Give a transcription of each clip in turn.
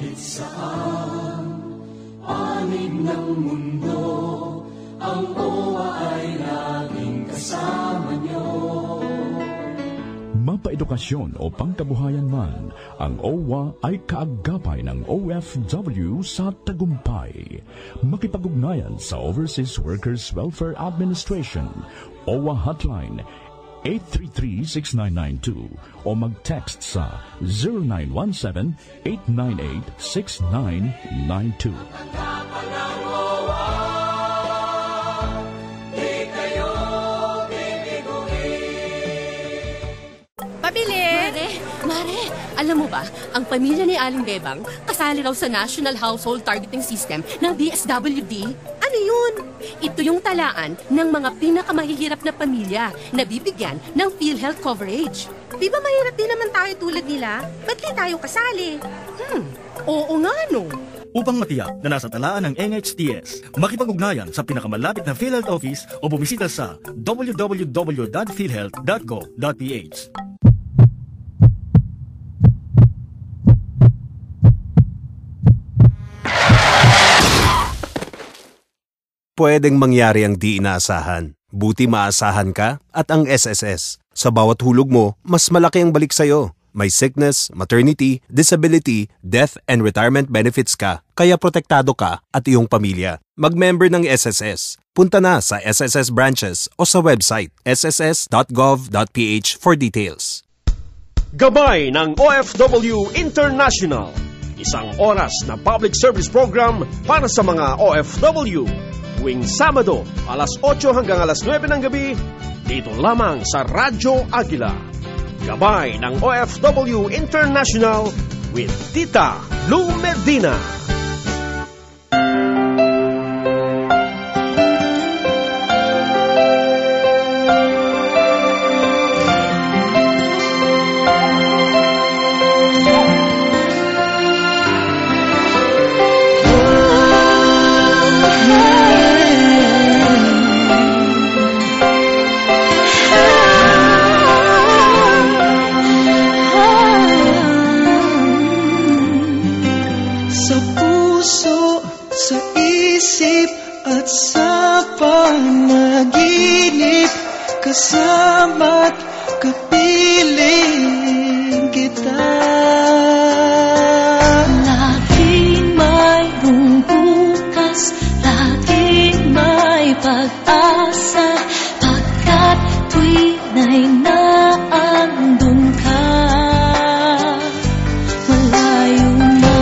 Kahit saan, panig ng mundo, ang OWA ay laging kasama niyo. Mapaedukasyon o pangkabuhayan man, ang OWA ay kaagapay ng OFW sa tagumpay. Makipag-ugnayan sa Overseas Workers Welfare Administration, OWA Hotline 833-6992 o mag-text sa 0917-898-6992. Pabili! Mare, alam mo ba, ang pamilya ni Aling Bebang kasali raw sa National Household Targeting System ng DSWD. Ano yun? Ito yung talaan ng mga pinakamahihirap na pamilya na bibigyan ng PhilHealth coverage. Di ba mahirap din naman tayo tulad nila? Ba't di tayo kasali? Oo nga no. Upang matiyak na nasa talaan ng NHTS, makipag-ugnayan sa pinakamalapit na PhilHealth office o bumisita sa www.philhealth.go.ph. Pwedeng mangyari ang di inaasahan. Buti maasahan ka at ang SSS. Sa bawat hulog mo, mas malaki ang balik sa'yo. May sickness, maternity, disability, death, and retirement benefits ka, kaya protektado ka at iyong pamilya. Mag-member ng SSS. Punta na sa SSS branches o sa website sss.gov.ph for details. Gabay ng OFW International. Isang oras na public service program para sa mga OFW. Tuwing Sabado, alas 8 hanggang alas 9 ng gabi, dito lamang sa Radyo Agila. Gabay ng OFW International with Tita Lou Medina. Kasama't kapiling kita. Laging mayroong bukas, laging may pag-asa, pagkat tuwing ay naandun ka. Malayo na,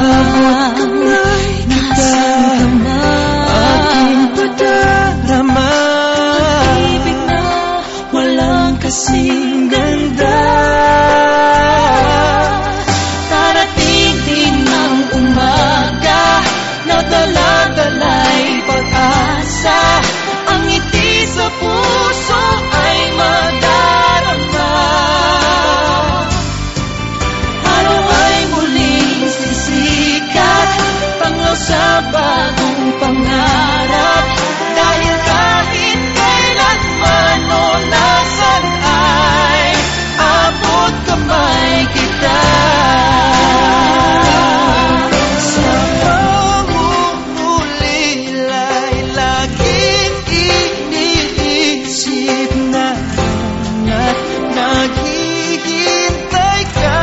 nasaan ka na, aking padarama. Kasing ganda, darating din ang umaga na dala-dala'y pag-asa. Ang ngiti sa puso ay madarama. Araw ay muling sisikat, panglaw sa bagong pangarap. Dahil kahit kailanman o nasan ay abot kamay kita. Sa pangungulila'y laging iniisip na at naghihintay ka.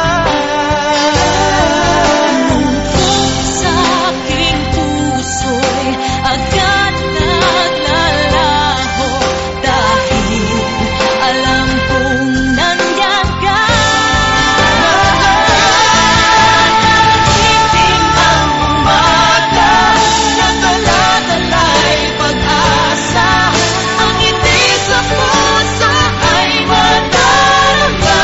Nungkot sa aking puso'y agad naglalaho, dahil alam kong nandiyan ka. Darating ang umaga na dala-dala'y pag-asa. Ang ngiti sa puso ay madarama.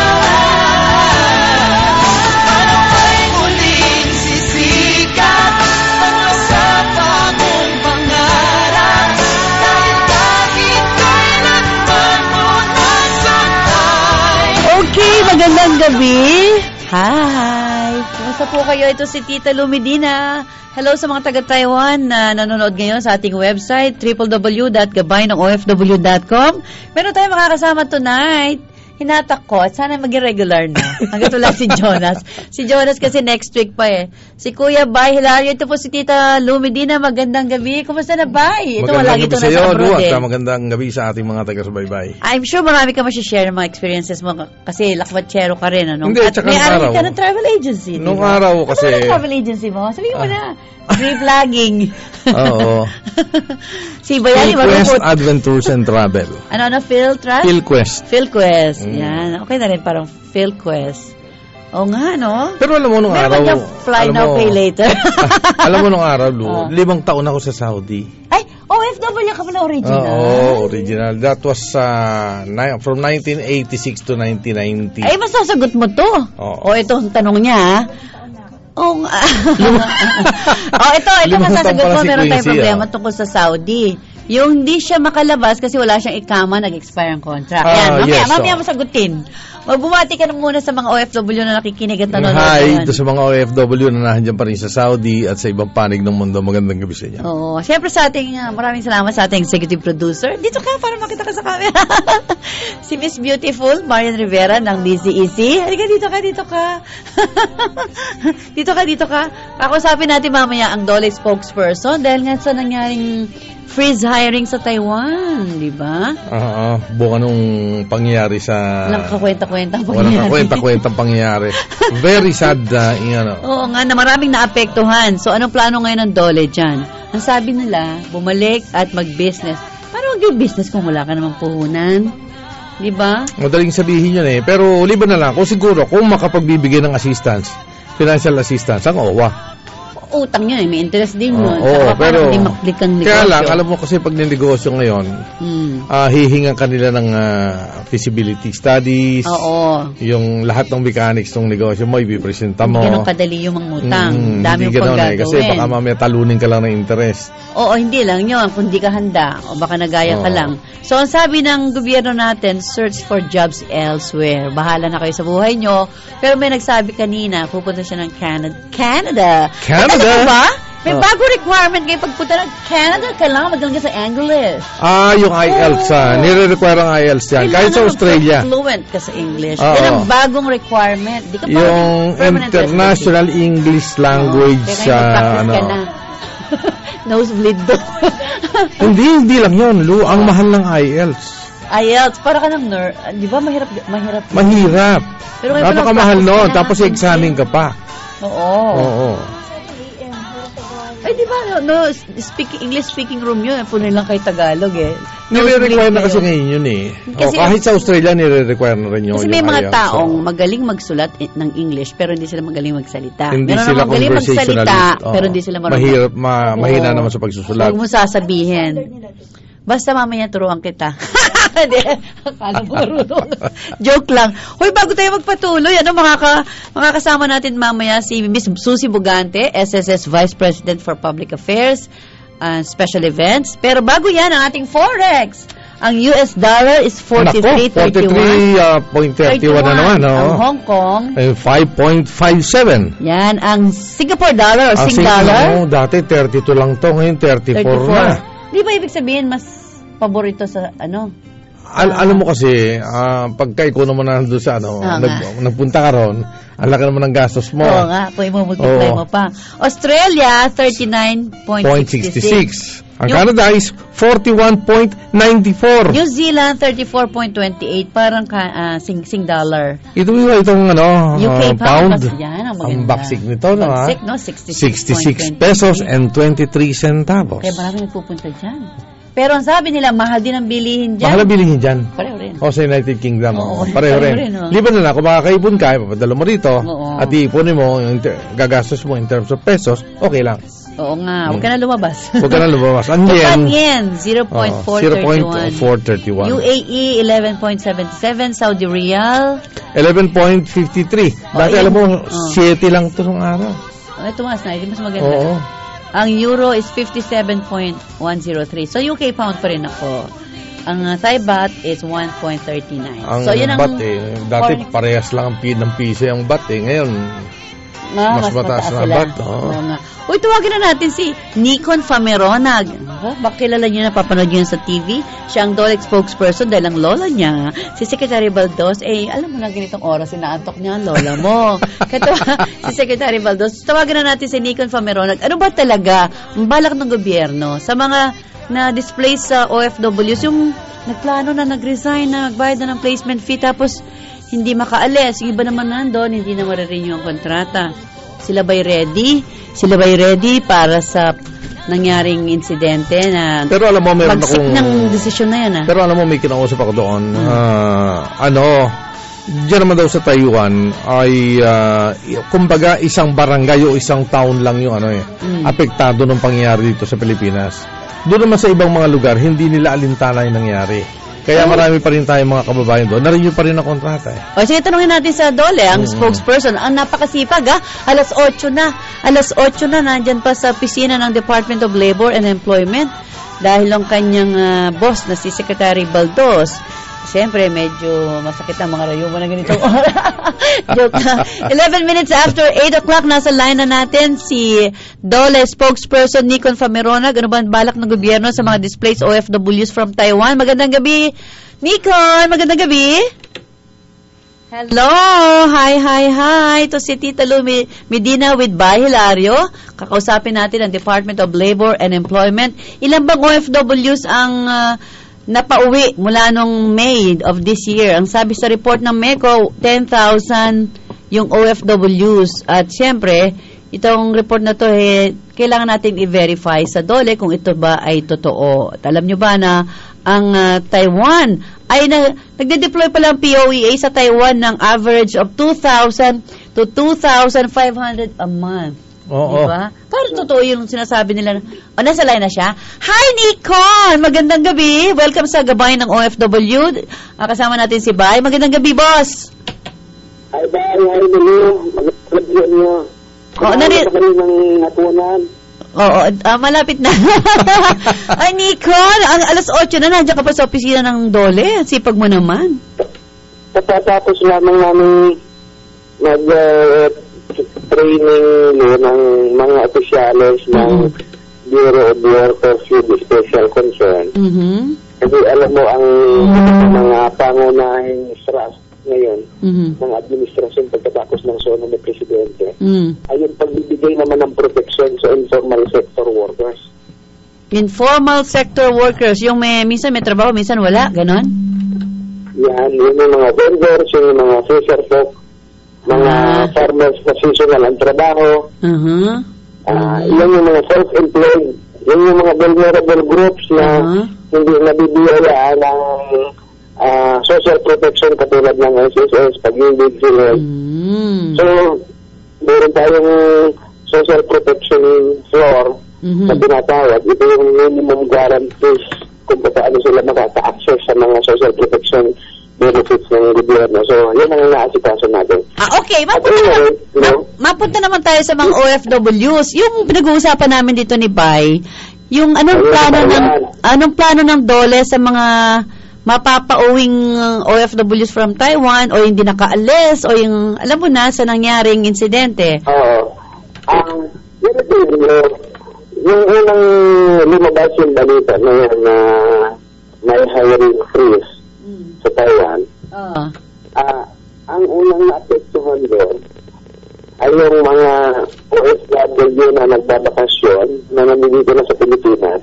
Araw ay muling sisikat, panglaw sa bagong pangarap. Dahil kahit kailanman mo nasan ay Okay, magandang gabi. Hi! Kumusta po kayo? Ito si Tita Lou Medina. Hello sa mga taga-Taiwan na nanonood ngayon sa ating website, www.gabaynongofw.com. Meron tayong makakasama tonight. hinatak ko at sana maging regular na. Hanggang wala si Jonas. Si Jonas kasi next week pa eh. Si Kuya Bay, Hilario. Ito po si Tita Lumidina. Magandang gabi. Kumusta na, Bay? Ito, wala ito nasa abroad eh. Magandang gabi sa ating mga taga-subaybay. I'm sure marami ka masishare ng mga experiences mo kasi lakwatsero ka rin. Ano? Hindi, at may araw ka ng travel agency. Nung araw kasi... Ano travel agency mo? Sabihin mo na. Free vlogging. Oo. Si Bayani PhilQuest Adventures and Travel. Ano, PhilQuest? PhilQuest. Yan. Okay na rin, parang PhilQuest. Oo nga, no? Pero alam mo nung araw... Meron fly now, pay later. Alam mo nung araw, Lu, 5 taon ako sa Saudi. Ay, OFW ka pala original? Oo, original. That was from 1986 to 1990. Ay, masasagot mo to. O, ito ang tanong niya, ito masasagot mo, meron tayong problema tungkol sa Saudi. Yung hindi siya makalabas kasi wala siyang ikama, nag-expire ang contract. Yan, mamaya masagutin. Bumati ka na muna sa mga OFW na nakikinig at nanonood. Hi, ito sa mga OFW na nandiyan pa rin sa Saudi at sa ibang panig ng mundo. Magandang gabi sa inyo. Oo. Siyempre sa ating, maraming salamat sa ating executive producer. Dito ka para makita ka sa camera. Si Miss Beautiful, Marian Rivera ng DCEC. Halika, dito ka. Dito ka. Kakusapin natin mamaya ang Dole spokesperson dahil nga sa nangyaring freeze hiring sa Taiwan, di ba? Buka nung pangyayari sa... Walang kakwenta-kwentang pangyayari. Very sad. Oo nga, na maraming naapektuhan. So, anong plano ngayon ng Dole dyan? Ang sabi nila, bumalik at mag-business. Paano mag-business kung wala ka namang puhunan? Di ba? Madaling sabihin yun eh. Pero liban na lang, kung siguro, kung makapagbibigay ng assistance, financial assistance, ang OWA. Utang yun eh, may interest din yun. Pero kaya lang, alam mo kasi pag ninegosyo ngayon, hihingan kanila ng feasibility studies, yung lahat ng mechanics ng negosyo mo, ipipresenta mo. Hindi ganun kadali yung mangutang. Dami yung paggagawin. Kasi baka mamaya talunin ka lang ng interest. Oo, hindi lang yun. Kung di ka handa, o baka nagaya ka lang. So, ang sabi ng gobyerno natin, search for jobs elsewhere. Bahala na kayo sa buhay nyo. Pero may nagsabi kanina, pupunta siya ng Canada. Ano ba? May bago requirement kayo pagpunta ng Canada, kailangan magaling sa English. Yung IELTS, nire-require ang IELTS yan. Kahit sa Australia. Fluent ka sa English. Yan ang bagong requirement. Di ka yung International English Language. Kaya ka na. Nosebleed doon. Hindi lang yun, Lu. Ang mahal ng IELTS. Para ka ng nerd. Di ba mahirap? Mahirap. Napakamahal noon. Tapos examine ka pa. Oo. Ay, di ba, English speaking room yun. Puno lang kay Tagalog eh. Nire-require na kasi ngayon yun eh. Kahit sa Australia, nire-require na rin yun. Kasi may mga taong magaling magsulat ng English pero hindi sila magaling magsalita. Hindi sila magaling magsalita pero hindi sila marunong. Mahina naman sa pagsusulat. Huwag mo sasabihin. Basta mamaya turuan kita. Hindi. Akala mo marunong. Joke lang. Hoy, bago tayo magpatuloy, makakasama natin mamaya si Miss Susie Bugante, SSS Vice President for Public Affairs and Special Events. Pero bago yan, ang ating Forex. Ang US dollar is 43.31. 43.31 na naman. Ang Hong Kong 5.57. Yan. Ang Singapore dollar o Sing dollar. Dati 32 lang to. Ngayon 34 na. Di ba ibig sabihin mas paborito sa alam mo kasi, pagka ikaw naman nandun sa nagpunta ka ron, ang laki naman ng gastos mo. Oo nga, kung i-multiply mo pa. Australia, 39.66. Ang Canada is 41.94. New Zealand, 34.28. Parang sing dollar. Itong UK pound. Yan, ang baksik nito, baksik, 66 pesos and 23 centavos. Kaya marami nagpupunta dyan. Pero ang sabi nila, mahal din ang bilihin dyan. Mahal ang bilihin dyan. Pareho rin. O sa United Kingdom. Pareho rin. Liban na lang, kung makakaipon ka, papadala mo rito, at iipunin mo, gagastos mo in terms of pesos, okay lang. Oo nga. Huwag ka na lumabas. Ang yen, 0.431. UAE, 11.77. Saudi Riyal, 11.53. Dati alam mo, 7 lang ito ng araw. Ito mas maganda. Ang euro is 57.103. So, UK pound pa rin ako. Ang Thai baht is 1.39. Ang baht dati parehas lang ang ng piso yung baht Ngayon, Mas mataas na bat. Uy, tawagin na natin si Nikon Fameronag. Baka kilala niyo na, papanood niyo sa TV. Siya ang DOLE spokesperson dahil ang lola niya, si Secretary Baldos, alam mo na ganitong oras, inaantok niya ang lola mo. Si Secretary Baldos. Tawagin na natin si Nikon Fameronag. Ano ba talaga ang balak ng gobyerno sa mga na-displace sa OFWs, yung nagplano na, nag-resign na, nagbayad na ng placement fee, tapos hindi makaalis. Yung iba naman nandun, hindi na marirenew ang kontrata. Sila ba'y ready? Sila ba'y ready para sa nangyaring insidente na pero alam mo, meron akong ng desisyon na yan. Pero alam mo, may kinausap ako doon. Diyan naman daw sa Taiwan ay kumbaga isang barangay o isang town lang yung apektado ng pangyayari dito sa Pilipinas. Doon naman sa ibang mga lugar, hindi nila alintana yung nangyari. Kaya marami pa rin tayong mga kababayan doon. Na-renew pa rin ang kontrata. O sige, tanungin natin sa DOLE, ang spokesperson. Ang napakasipag, Alas 8 na. Alas 8 na, nandyan pa sa opisina ng Department of Labor and Employment dahil ang kanyang boss na si Secretary Baldos. Siyempre, medyo masakit ang mga rayo mo na ganitong oras. Joke na. 11 minutes after 8 o'clock, nasa line na natin si DOLE spokesperson Nikon Fameronag. Ano ba ang balak ng gobyerno sa mga displaced OFWs from Taiwan? Magandang gabi, Nikon. Magandang gabi. Hello. Hi. Ito si Tita Lu Medina with Bay Hilario. Kakausapin natin ang Department of Labor and Employment. Ilan bang OFWs ang napauwi mula nung May of this year? Ang sabi sa report ng MECO, 10,000 yung OFWs. At siyempre, itong report na to, kailangan natin i-verify sa DOLE kung ito ba ay totoo. At alam nyo ba na ang Taiwan ay nagde-deploy pala ang POEA sa Taiwan ng average of 2,000 to 2,500 a month. Oo. Diba? Parang totoo yung sinasabi nila. Nasa line na siya. Hi, Nikon! Magandang gabi. Welcome sa gabay ng OFW. Kasama natin si Bay. Magandang gabi, boss. Hi, Bay. Hi, Dali. Magandang gabi niyo. Oo, malapit na. Ay, Nikon, ang alas 8 na, nandiyan ka pa sa opisina ng DOLE. Sipag mo naman. Tapos lamang namin training ng mga opisyales ng Bureau of Workers with Special Concern. Kasi alam mo, ang mga pangunahing thrust ngayon ng administrasyon pagkatapos ng sono ng Presidente ay yung pagbibigay naman ng protection sa informal sector workers. Informal sector workers, yung minsan may trabaho, minsan wala, ganon? Yan, yun yung mga vendors, yung mga fisher folk, mga farmers na seasonal ang trabaho. Yan yung mga self-employed. Yan yung mga vulnerable groups na hindi nabibiyayaan ng social protection katulad ng SSS, pag-ibig sila. So, meron tayong social protection floor na tinatawag. Ito yung minimum guarantees kung paano sila makaka-access sa mga social protection benefits ng gobyerno. So, yan ang naasikaso natin. Okay. Mapunta naman tayo sa mga OFWs. Yung pinag-uusapan namin dito ni Bay, yung anong plano ng DOLE sa mga mapapauwing OFWs from Taiwan o hindi nakaalis o yung, alam mo na, sa nangyaring insidente? Yung unang lumabas yung balita na yan na may hiring freeze sa Taiwan, ang unang naapektuhan doon ay yung mga OFW na nagbabakasyon na nandito na sa Pilipinas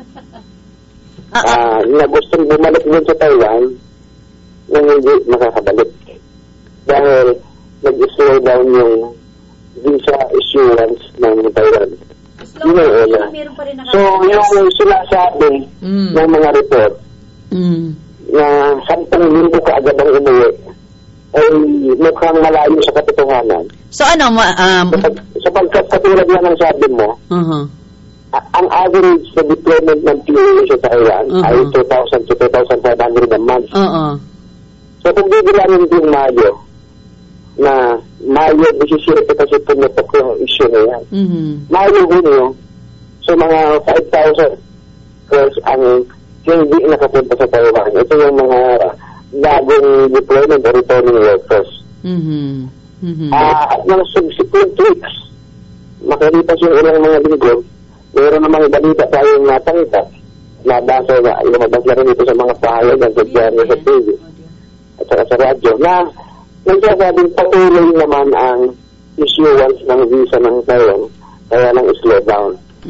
na gustong bumalik din sa Taiwan na hindi makakabalik dahil nag-slow down yung visa issuance ng Taiwan. Yun ang una. So, yung sinasabi ng mga report na 10,000 kaagad ang umuwi ay mukhang malayo sa katotohanan. So ano, sapagkat katulad yan ang sabi mo, ang average na deployment ng POA sa Taiwan ay 2,000 to 2,500 a month. So kung bibilangin din Mayo, na Mayo 17 kasi pumatok yung issue na yan. Mayo, Junyo, so mga 5,000 plus ang hindi nakapunta sa Taiwan. Ito yung mga bagong deployment o returning workers. At mga subsequent weeks, makalipas yung ilang mga linggo, mayroon namang balita tayong natangita, nabasa na, lumabas na rin ito sa mga pahayagan sa diaryo sa TV at saka sa radyo, na nagsasabing patuloy naman ang issuance ng visa ng Taiwan, kaya lang slow down.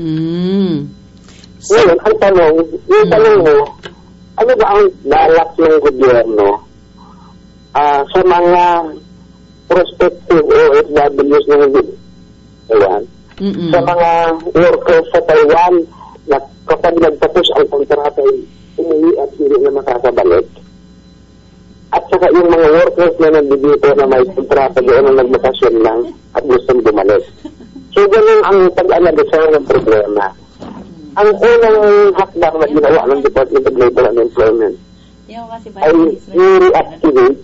Ngayon, ang tanong, yung tanong mo, ano ba ang balak ng gobyerno sa mga prospective OFWs ng Taiwan, sa mga workers sa Taiwan na kapag nagtapos ang kontrata ay umuwi at hindi na makakabalik, at saka yung mga workers na nandito na may kontrata doon na nagbakasyon lang at gustong bumalik. So, ganun ang pag-analisa ng problema. Ang unang hakbang na ginawa ng Department of Labor and Employment ay i-reactivate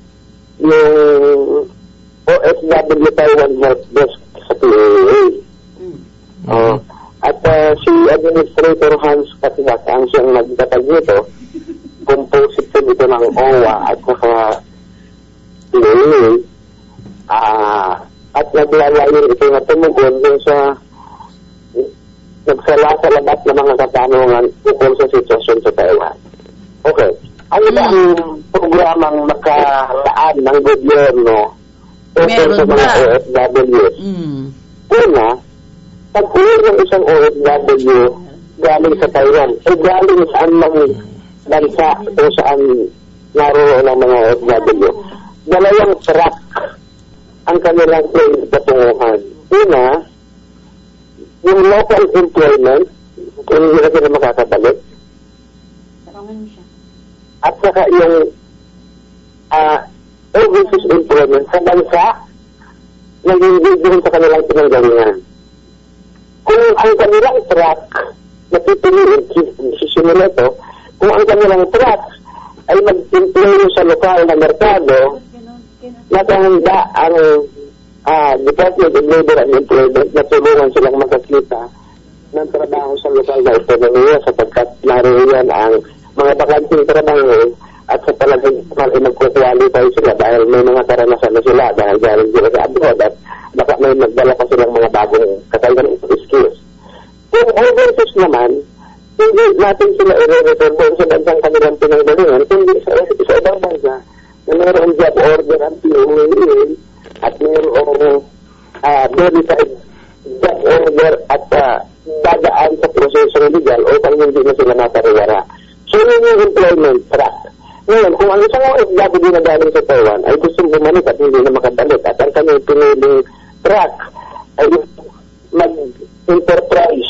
yung OFW Taiwan Help Desk sa PAA. At si Administrator Hans Katiak ang siyang nagtatag nito, composite ito ng OWA at saka PAA, at naglalayo ito na tumugon dun sa nagsala sa labat ng mga katanungan tungkol sa sitwasyon sa Taiwan. Okay. Ano ba ang programang makalaan ng gobyerno tungkol sa mga OFW? Una, pag-uwi ng isang OFW galing sa Taiwan, ay galing saan mang bansa kung saan naroon ang mga OFW. Dalawang track ang kanilang patunguhan. Una, yung local employment, kung hindi na sila makakabalik. At saka yung overseas employment sa bansa na hindi din sa kanilang pinanggalingan. Kung ang kanilang track, natutulungan, sisimula ito, kung ang kanilang track ay mag-employ sa lokal na merkado, nakahanda ang Department of Labor and Employment na tulungan silang makakita ng trabaho sa lokal na ekonomiya sapagkat naroon ang mga bakanting trabaho at sa talagang magkukwalify sila dahil may mga karanasan na sila dahil galing sila sa abroad at baka may magdala pa silang mga bagong kakayahan skills. Kung overseas naman, hindi natin sila i-return doon sa bansang kanilang pinanggalingan, kundi sa ibang bansa na mayroong job order ang POA at mayroong verified job order at dadaan sa prosesong legal o pang hindi na sila matariwara. So, yun yung employment track. Ngayon, kung ang isang OFW na galing sa Taiwan ay gustong bumalik at hindi na makabalik at ang kanyang piniling track ay mag-enterprise,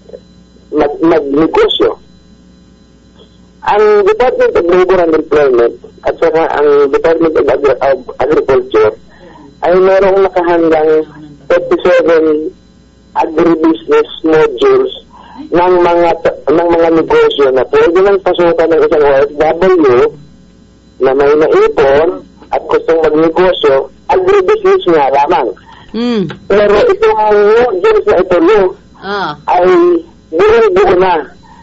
mag-negosyo. Ang Department of Labor and Employment at saka ang Department of Agriculture ay mayroong nakahandang 37 agribusiness modules ng mga negosyo na pwede nang pasukan ng isang OFW na may naipon at gustong magnegosyo, agribusiness nga lamang. Pero itong modules na ito ay buong-buo na.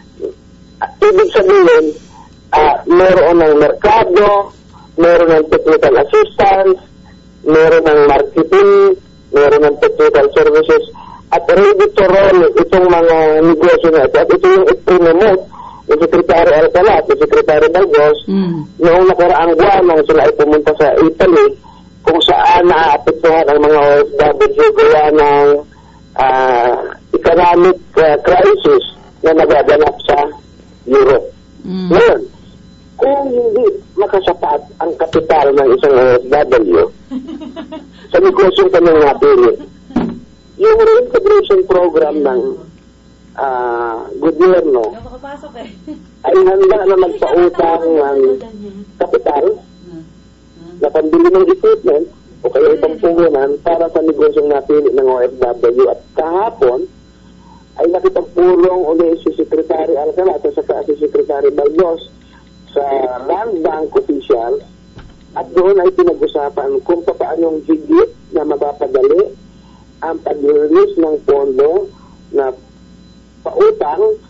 Ibig sabihin, meron ng merkado, meron ng technical assistance, meron ng marketing, meron ng technical services, at ready to roll itong mga negosyo na ito. At ito yung ipromote yung Secretary Alcala at yung Secretary Balgos noong nakaraang buwan nang sila ay pumunta sa Italy kung saan naaapektuhan ang mga OFW gawa ng economic crisis na nagaganap sa Europe. Ngayon, kung hindi makasapat ang kapital ng isang OFW sa negosyong kanyang napili, yung reintegration program ng gobyerno ay handa na magpautang ng kapital na pambili ng equipment o kaya itong puhunan para sa negosyong napili ng OFW. At kahapon ay nakipagpulong ulit si Secretary Alcala at saka si Secretary Balgos sa Land Bank official at doon ay pinag-usapan kung paano yung higit na mapapadali ang pag-release ng pondo na pautang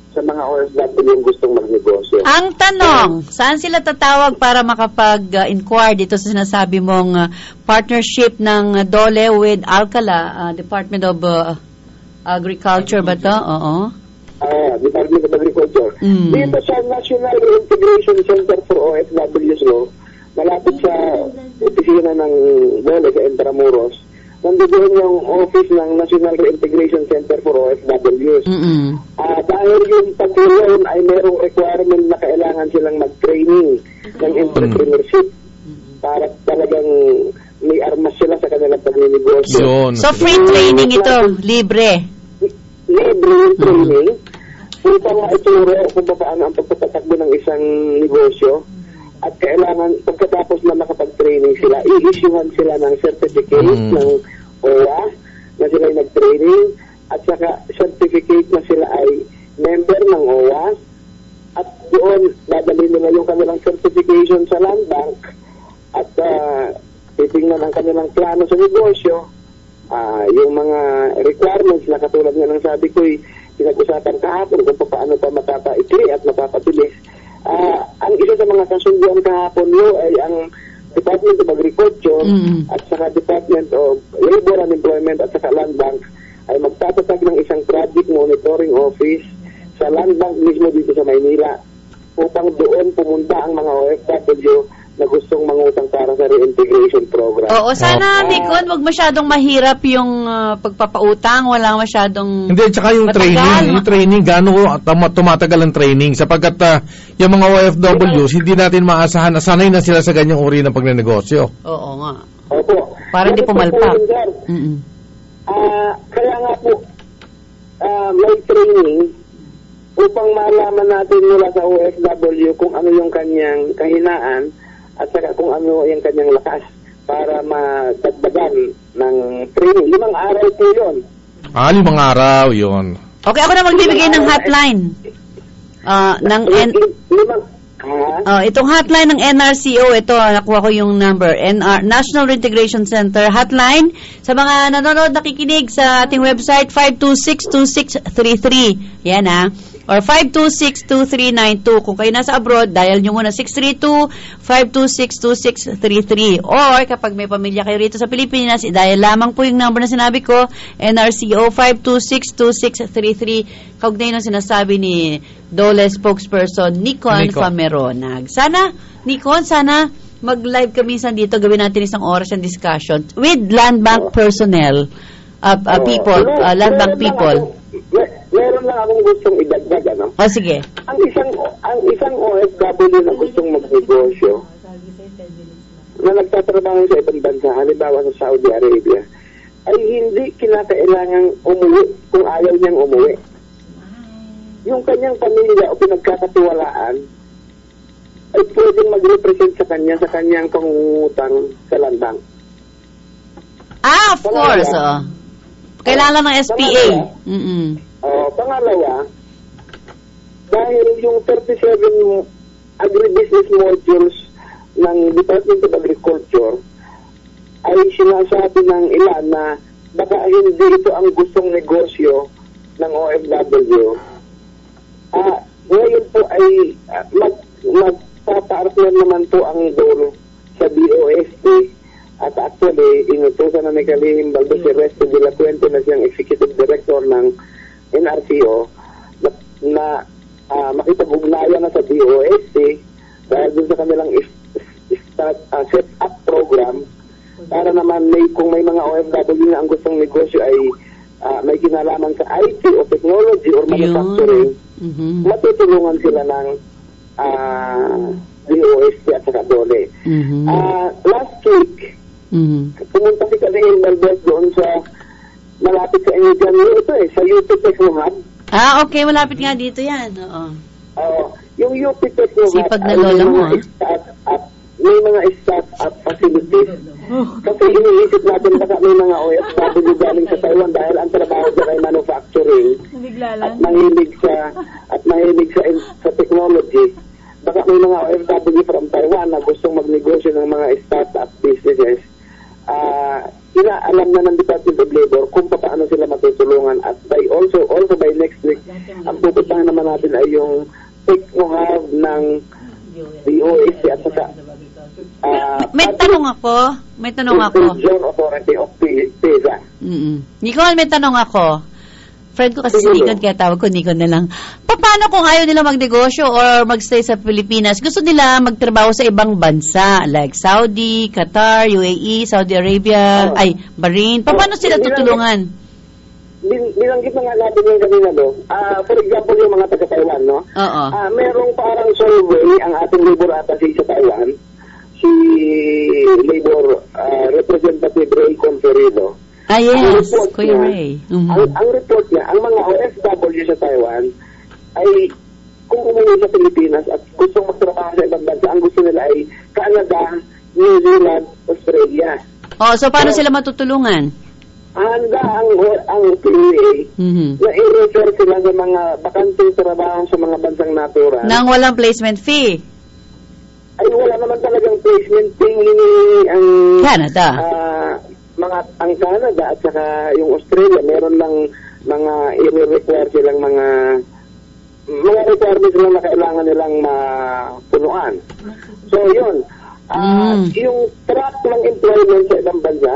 sa mga OFW yung gustong magnegosyo. Ang tanong, saan sila tatawag para makapag-inquire dito sa sinasabi mong partnership ng DOLE with Alcala, Department of Agriculture ba ito? Oo. Department of Agriculture. Dito sa National Reintegration Center for OFWs, malapit sa opisina ng DOLE sa Intramuros, nandoon yung office ng National Reintegration Center for OFWs. Dahil yung pag-loan ay merong requirement na kailangan silang mag-training ng entrepreneurship para talagang may armas sila sa kanilang pag-negosyo. So free training ito, libre? Libre yung training upang maituro kung paano ang pagpapatakbo ng isang negosyo. At kailangan, pagkatapos na makapag-training sila, i-issuehan sila ng certificate ng OWA na sila ay nag-training at saka certificate na sila ay member ng OWA at doon dadali nila yung kanilang certification sa Land Bank at titingnan ang kanilang plano sa negosyo, yung mga requirements na katulad nga ng sabi ko pinag-usapan kahapon kung paano pa mapapaikli at mapapabilis. Ang isa sa mga kasunduan kahapon ay ang Department of Agriculture at saka Department of Labor and Employment at saka Land Bank ay magtatatag ng isang project monitoring office sa Land Bank mismo dito sa Maynila upang doon pumunta ang mga OFW na gustong mangutang para sa reintegration program. Oo, sana, Nikon, wag masyadong mahirap yung pagpapautang, wala masyadong Hindi, tsaka yung training, gano'n tumatagal ang training sapagkat yung mga OFWs, hindi natin maasahan na sanay na sila sa ganyang uri ng pagnenegosyo. Oo nga. Opo. Para hindi pumalpak. Kaya nga po, may training upang malaman natin mula sa OFW kung ano yung kanyang kahinaan at saka kung ano yung kanyang lakas para madagdagan ng training. 5 araw po yun. 5 araw yun. Okay, ako na magbibigay ng hotline. Itong hotline ng NRCO, ito, nakuha ko yung number, National Reintegration Center hotline. Sa mga nanonood, nakikinig sa ating website, 526-2633. Yan or 526-2392. Kung kayo nasa abroad, dial nyo muna 632-526-2633. Or kapag may pamilya kayo rito sa Pilipinas, dial lamang po yung number na sinabi ko, NRCO 526-2633. Kaugnay ng sinasabi ni DOLE spokesperson Nikon Fameronag. Sana, Nikon, mag-live kami minsan dito, gawin natin isang oras ng discussion with Land Bank personnel, people, Land Bank people. Meron lang akong gustong idagdag, sige. Ang isang OFW na gustong magnegosyo na nagtatrabaho sa ibang bansa, halimbawa sa Saudi Arabia, ay hindi kinakailangang umuwi kung ayaw niyang umuwi. Yung kanyang pamilya o pinagkakatiwalaan ay pwedeng mag-represent sa kanyang pangungutang sa Land Bank. Of course. Kailangan ng SPA. Pangalawa, dahil yung 37 agribusiness modules ng Department of Agriculture ay sinasabi ng ilan na baka hindi ito ang gustong negosyo ng OFW. Ngayon po ay magpapartner naman po ang DOLE sa DOST at actually inutusan na ni Kalihim Baldo si Resto de la Puente na siyang Executive Director ng NRCO na makipag-ugnayan na sa DOST dahil dun sa kanilang set-up program para naman kung may mga OFW na ang gustong negosyo ay may kinalaman sa IT o technology or manufacturing, matutulungan sila ng DOST at saka DOLE. Last week, pumunta si Kalihim Valdez doon sa malapit sa inyo dyan. Ito sa UP Techno Hub. Okay, malapit nga dito yan. Yung UP Techno Hub, sipag na lola mo, may mga start-up facilities. Kasi iniisip natin baka may mga OFW galing sa Taiwan dahil ang trabaho dyan ay manufacturing at mahilig sa technology. Baka may mga OFW from Taiwan na gustong magnegosyo ng mga start-up businesses. Inaalam na ng Department of Labor kung paano sila matutulungan at also by next week ang pupuntahan naman natin ay yung take-no-have ng DOST at saka may tanong ako. Region Authority of PESA. Nicole, may tanong ako. Friend ko kasi si Nikon, kaya tawag ko Nikon na lang. Paano kung ayaw nila magnegosyo or magstay sa Pilipinas? Gusto nila magtrabaho sa ibang bansa like Saudi, Qatar, UAE, Saudi Arabia, Bahrain. Paano sila tutulungan? Binanggit na nga natin yung kanina, no? For example, yung mga taga-Taiwan, no? Oo. Merong parang survey ang ating labor attaché sa Taiwan, si Labor Representative Ray Conferido. Yes, Kuya Ray. Ang report niya, ang mga OFW sa Taiwan ay kung umuwi sa Pilipinas at gustong magtrabaho sa ibang bansa, ang gusto nila ay Canada, New Zealand, Australia. So paano sila matutulungan? Handa ang PUA na i-refer sila sa mga bakanteng trabaho sa mga bansang natural. Nang walang placement fee? Ay, wala naman talagang placement fee ang Canada. Ang Canada at saka yung Australia, meron lang mga i-require silang mga requirements lang na kailangan nilang mapunuan. So, yun. Yung track ng employment sa ibang bansa,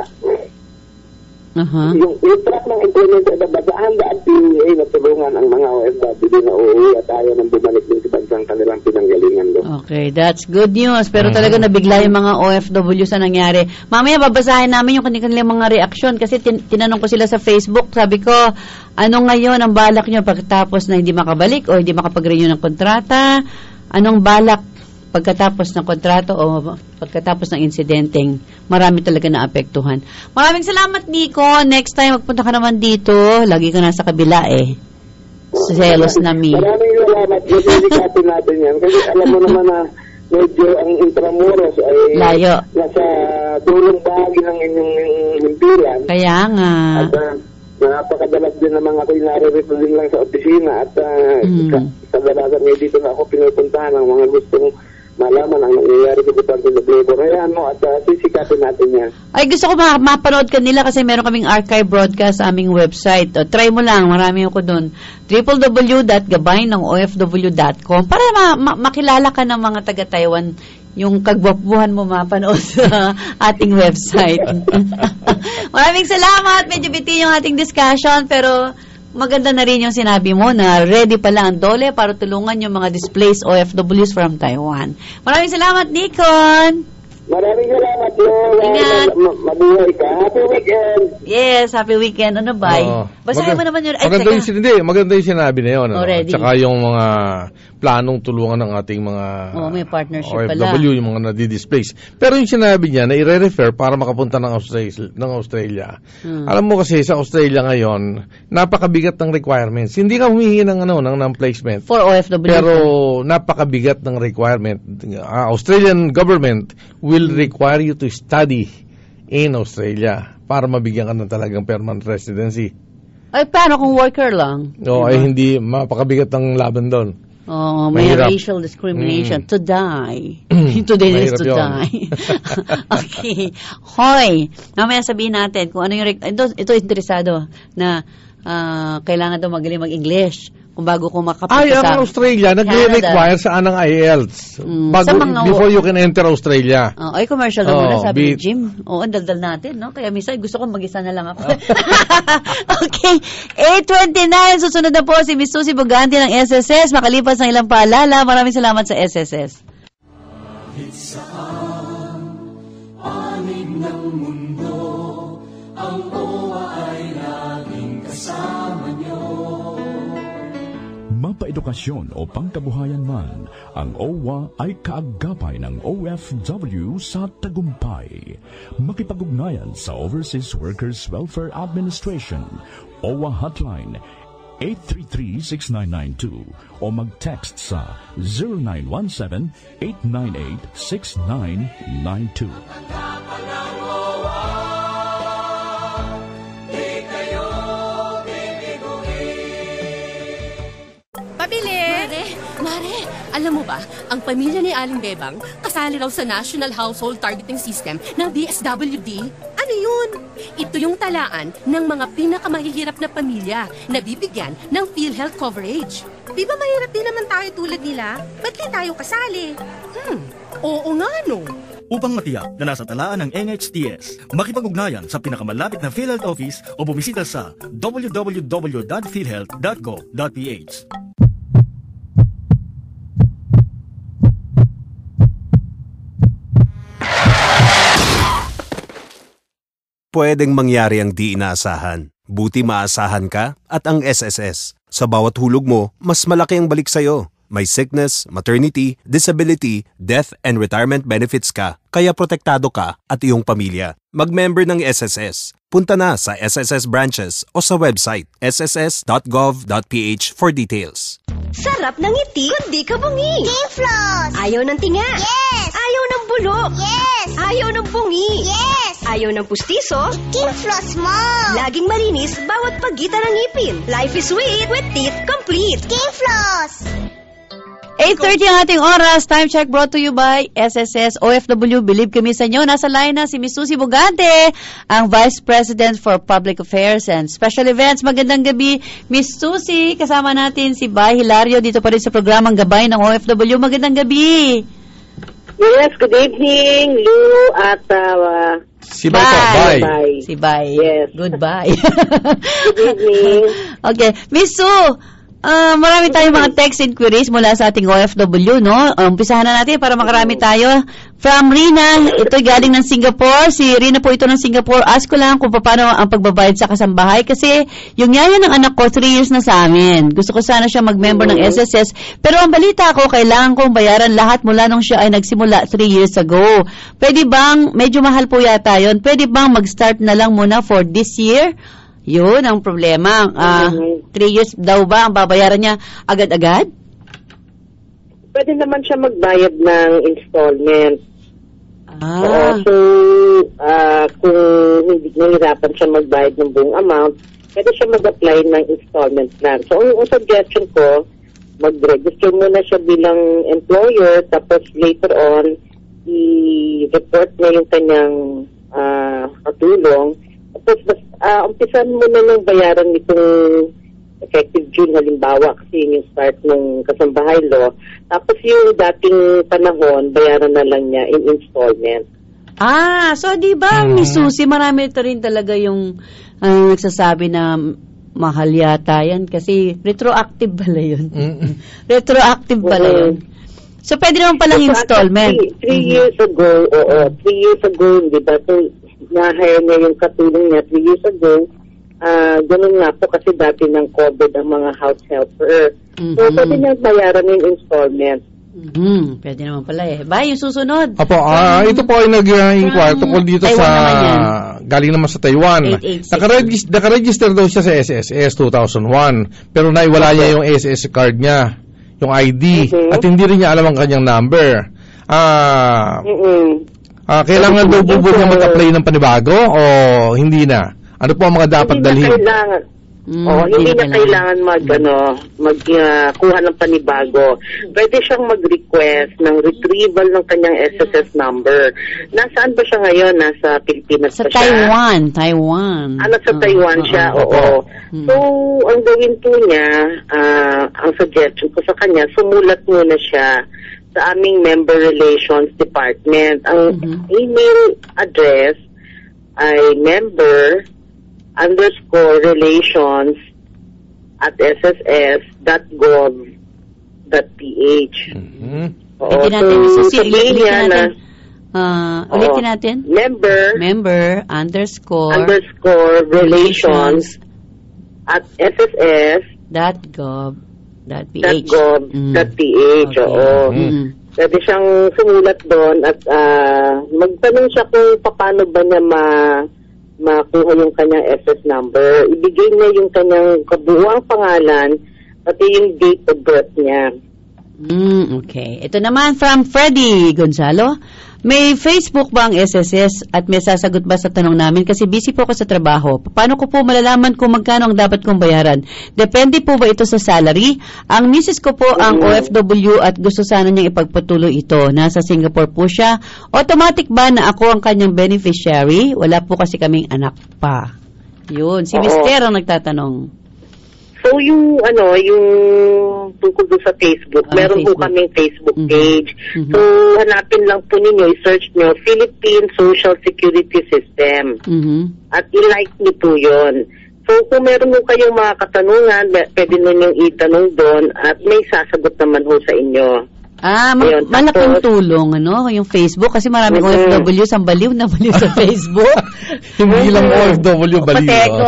yung track ng employment sa ibang bansa, handa at PUA na tulungan ang mga OFW na uuwi at ayaw nang bumalik din sa bansang kanilang pinanggalingan doon. Okay, that's good news. Pero talaga nabigla yung mga OFW sa nangyari. Mamaya babasahin namin yung kanilang mga reaksyon kasi tinanong ko sila sa Facebook. Sabi ko, ano ngayon ang balak nyo pagkatapos na hindi makabalik o hindi makapag-renew ng kontrata? Anong balak pagkatapos ng kontrato o pagkatapos ng insidenteng marami talaga na apektuhan? Maraming salamat, Nico. Next time, magpunta ka naman dito. Lagi ka nasa kabila Selos na mi. Maraming salamat. Dedicatin natin yan. Kasi alam mo naman na medyo ang Intramuros ay layo. Nasa dulong bahagi ng inyong himpilan. Kaya nga. At napakadalas din naman ako yung naririto din lang sa opisina at kadalasan ngayon dito na ako pinupuntahan ng mga gustong malaman ang nangyayari sa Department of Labor. Ayan mo, at sisikapin natin yan. Ay, gusto ko mapanood ka nila kasi meron kaming archive broadcast sa aming website. Try mo lang, marami ako doon. www.gabaynangofw.com para makilala ka ng mga taga-Taiwan. Yung kagwapuhan mo mapanood sa ating website. Maraming salamat. Medyo biti yung ating discussion, pero maganda na rin yung sinabi mo na ready pala ang DOLE para tulungan yung mga displaced OFWs from Taiwan. Maraming salamat, Nikon! Maraming salamat, Ingat! Mabuhay ka. Happy weekend! Yes, happy weekend. Ano ba? Basahin mo naman yun. Maganda yung sinabi na yun. Tsaka yung mga planong tulungan ng ating mga may partnership OFW, pala. Yung mga na-displace. Pero yung sinabi niya na i-refer para makapunta ng Australia. Alam mo kasi sa Australia ngayon, napakabigat ng requirements. Hindi ka humihingi ng placement. For OFW. Pero napakabigat ng requirement. Australian government will require you to study in Australia para mabigyan ka ng talagang permanent residency. Ay, paano kung worker lang? Ay hindi, mapakabigat ang laban doon. May racial discrimination. To die. Today is to die. Okay. Hoy, mamaya sabihin natin kung ano yung... Ito interesado na kailangan daw magaling mag-English kung bago ko makapunta sa ang Australia, nag-require saan ang IELTS. Before you can enter Australia. Ay, commercial na muna, sabi ni Jim. Oo, daldal natin, no? Kaya minsan, gusto ko mag-isa na lang ako. Okay. 8:29, susunod na po si Miss Susie Bugante ng SSS. Makalipas ng ilang paalala, maraming salamat sa SSS. Panig ng mundo, ang OWA ay laging kasama niyo. Mapaedukasyon o pangkabuhayan man, ang OWA ay kaagapay ng OFW sa tagumpay. Makipag-ugnayan sa Overseas Workers Welfare Administration, OWA Hotline 833-6992 o mag-text sa 0917-898-6992. Mare, alam mo ba, ang pamilya ni Aling Bebang kasali raw sa National Household Targeting System ng DSWD? Ano yun? Ito yung talaan ng mga pinakamahihirap na pamilya na bibigyan ng PhilHealth coverage. Di ba mahirap din naman tayo tulad nila? Ba't di tayo kasali? Oo nga, no? Upang matiyak na nasa talaan ng NHTS, makipag-ugnayan sa pinakamalapit na PhilHealth office o bumisita sa www.philhealth.gov.ph. Pwedeng mangyari ang di inaasahan. Buti maasahan ka at ang SSS. Sa bawat hulog mo, mas malaki ang balik sa'yo. May sickness, maternity, disability, death, and retirement benefits ka. Kaya protektado ka at iyong pamilya. Mag-member ng SSS. Punta na sa SSS branches o sa website sss.gov.ph for details. Sarap ng ngiti, kundi ka bungi. King Floss! Ayaw ng tinga. Yes! Ayaw ng bulok. Yes! Ayaw ng bungi. Yes! Ayaw ng pustiso. King Floss Mom! Laging malinis bawat pagitan ng ngipin. Life is sweet with teeth complete. King Floss! 8:30 ang ating oras. Time check brought to you by SSS OFW. Believe kami sa inyo. Nasa line na si Miss Susie Bugante, ang Vice President for Public Affairs and Special Events. Magandang gabi, Miss Susie. Kasama natin si Bay Hilario dito pa rin sa programang Gabay ng OFW. Magandang gabi. Yes, good evening, Lou at si Bay. Si Bay. Yes. Goodbye. Good evening. Okay. Miss Sue, marami tayong mga text inquiries mula sa ating OFW, no? Umpisahan na natin para makarami tayo. From Rina, ito galing ng Singapore. Si Rina po ito ng Singapore. Ask ko lang kung paano ang pagbabayad sa kasambahay kasi yung yaya ng anak ko, 3 years na sa amin. Gusto ko sana siya mag-member ng SSS. Pero ang balita ko, kailangan kong bayaran lahat mula nung siya ay nagsimula 3 years ago. Pwede bang, medyo mahal po yata yun, pwede bang mag-start na lang muna for this year? Yun ang problema. 3 years daw ba ang babayaran niya agad-agad? Pwede naman siya magbayad ng installment. So, kung hindi nahirapan siya magbayad ng buong amount, pwede siya mag-apply ng installment plan. So, ang suggestion ko, mag-register muna siya bilang employer, tapos later on, i-report niya yung kanyang katulong. Tapos, umpisan mo na ng bayaran nitong effective June, halimbawa, kasi yun yung start ng kasambahay law. Tapos yung dating panahon, bayaran na lang niya in installment. So di ba, Miss Susie, marami ito rin talaga yung nagsasabi na mahal yata yan kasi retroactive pala yun. Retroactive pala yun. So pwede naman palang installment. 3 years ago, 3 years ago, di ba? So, na-hire niya yung katulong niya 3 years ago. Ganun nga po kasi dati nang covered ang mga house helper. So, pwede niya bayaran yung installment. Pwede naman pala eh. Ba, yung susunod? Apo, ito po ay nag-inquire tungkol dito sa galing naman sa Taiwan. Nakaregister daw siya sa SSS 2001 pero naiwala niya yung SSS card niya, yung ID, at hindi rin niya alam ang kanyang number. Kailangan daw po niya mag-apply ng panibago o hindi na? Ano po ang mga dapat dalhin? Hindi na kailangan magkuha ng panibago. Pwede siyang mag-request ng retrieval ng kanyang SSS number. Nasaan ba siya ngayon? Nasa Pilipinas sa ba siya? Taiwan. Nasa Taiwan siya, oo. So, ang gawin po niya, ang suggestion ko sa kanya, sumulat muna siya sa aming Member Relations Department. Ang email address ay member_ss.gov.ph. Ulitin natin. Member_relations at sss.gov.ph. Pwede siyang sumulat doon at magtanong siya kung paano ba niya makuha yung kanyang SS number. Ibigay niya yung kanyang kabuuang pangalan pati yung date of birth niya. Okay. Ito naman from Freddy Gonzalo. May Facebook ba ang SSS at may sasagot ba sa tanong namin? Kasi busy po ako sa trabaho. Paano ko po malalaman kung magkano ang dapat kong bayaran? Depende po ba ito sa salary? Ang misis ko po ang OFW at gusto sana niyang ipagpatuloy ito. Nasa Singapore po siya. Automatic ba na ako ang kanyang beneficiary? Wala po kasi kaming anak pa. Yun. Si Mister ang nagtatanong. So, yung tungkol doon sa Facebook, meron po kaming Facebook page. So, hanapin lang po ninyo, i-search nyo, Philippine Social Security System. At i-like nyo po yun. So, kung meron mo kayong mga katanungan, pwede ninyong itanong doon at may sasagot naman ho sa inyo. Malaking tulong, yung Facebook, kasi maraming OFW ang baliw na baliw sa Facebook. Hindi lang OFW baliw. Pateko.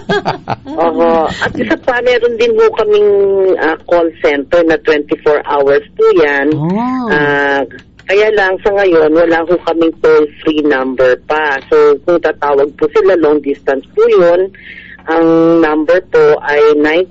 At isa pa, meron din po kaming call center na 24 hours po yan. Kaya lang sa ngayon, wala po kaming toll-free number pa. So, kung tatawag po sila, long distance po yun. Ang number po ay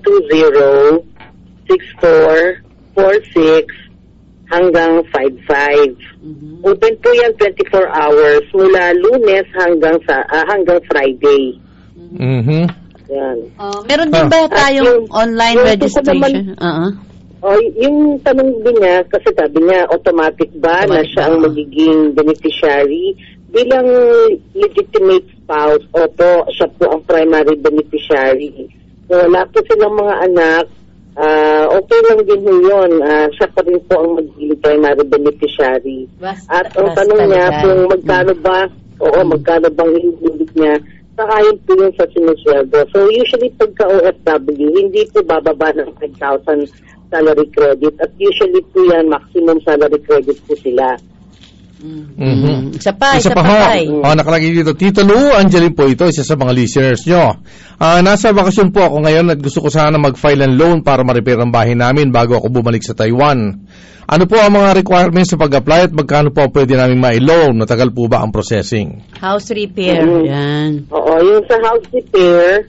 920-6446 hanggang 55. Open po yan 24 hours mula Lunes hanggang Friday. Yan. Meron din ba tayong online registration? Yung tanong din niya, kasi sabi niya, automatic ba na siya ang magiging beneficiary? Bilang legitimate spouse, opo, siya po ang primary beneficiary. So, wala po silang mga anak, okay lang din yun. Siya pa rin po ang magiging primary beneficiary. At ang tanong niya kung magkano ba, magkano bang inulit niya, sakayin po yun sa sinusweldo. So, usually pagka OFW, hindi po bababa ng 5,000 salary credit. At usually po yan, maximum salary credit po sila. Isa pa. Nakalagay dito, Tito Lou, Angeline po ito, isa sa mga listeners nyo. Nasa bakasyon po ako ngayon at gusto ko sana mag-file ng loan para ma-repair ang bahay namin bago ako bumalik sa Taiwan. Ano po ang mga requirements sa pag-apply at magkano po pwede namin ma-loan? Matagal po ba ang processing? House repair. Yan. Yung sa house repair,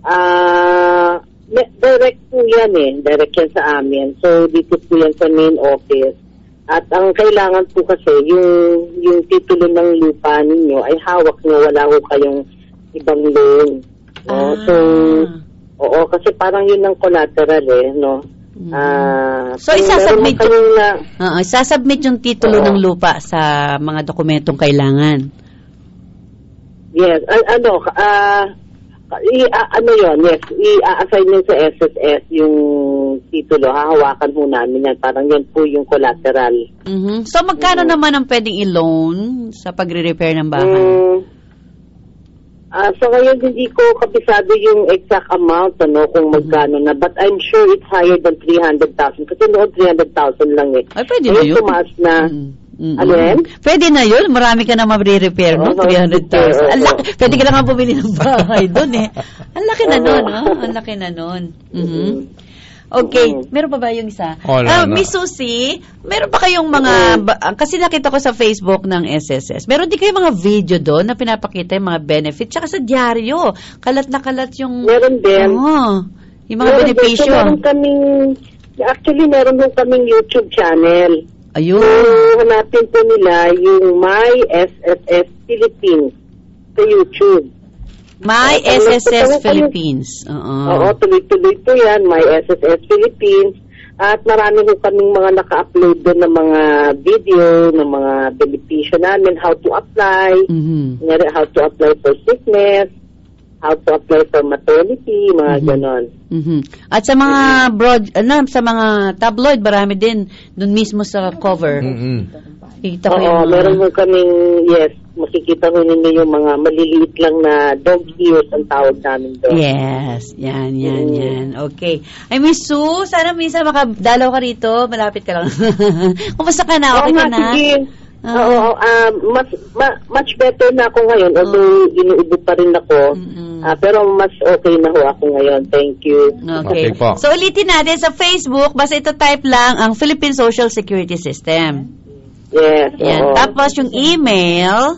direct po yan direct yan sa amin. So, dito po yan sa main office. At ang kailangan po kasi, yung titulo ng lupa ninyo ay hawak nyo, wala ko kayong ibang loan. So, kasi parang yun ang collateral So, isasubmit yung titulo ng lupa sa mga dokumentong kailangan. Yes. I-assign nyo sa SSS yung titulo, hahawakan ho namin yan. Parang yan po yung collateral. So, magkano naman ang pwedeng i-loan sa pagre-repair ng bahay? So, ngayon hindi ko kabisado yung exact amount, kung magkano na. But I'm sure it's higher than 300,000. Kasi noon 300,000 lang Ay, pwede na yun. Tumaas na. Pwede na yun. Marami ka na ma-repair, 300,000. Pwede ka na nga bumili ng bahay doon Ang laki na nun, Ang laki na nun. Okay, meron pa ba yung isa? Miss Susie, meron pa kayong mga, kasi nakita ko sa Facebook ng SSS, meron din kayong mga video doon na pinapakita yung mga benefit, tsaka sa diaryo, kalat na kalat yung... Meron din. Yung mga benepisyo. Actually, meron din kaming YouTube channel. Ayun. So, hanapin po nila yung My SSS Philippines sa YouTube. My SSS Philippines. Tuloy-tuloy po yan. My SSS Philippines. At marami po kaming mga naka-upload doon ng mga video, ng mga benepisyo namin, how to apply, how to apply for sickness, how to apply for maternity, mga ganon. At sa mga sa mga tabloid, marami din doon mismo sa cover. Kita ko yung meron mo kaming, makikita mo ninyo yung mga maliliit lang na dog ears ang tawag namin doon. Yes, yan. Okay. Ay, Miss Sue, sana minsan makadalaw ka rito, malapit ka lang. Kumusta ka na? Okay ka na? Sige. Much better na ako ngayon, although inuubo pa rin ako. Pero mas okay na ho ako ngayon. Thank you. Okay. So, ulitin natin sa Facebook, basta ito type lang ang Philippine Social Security System. Yes. Yan. Tapos yung email,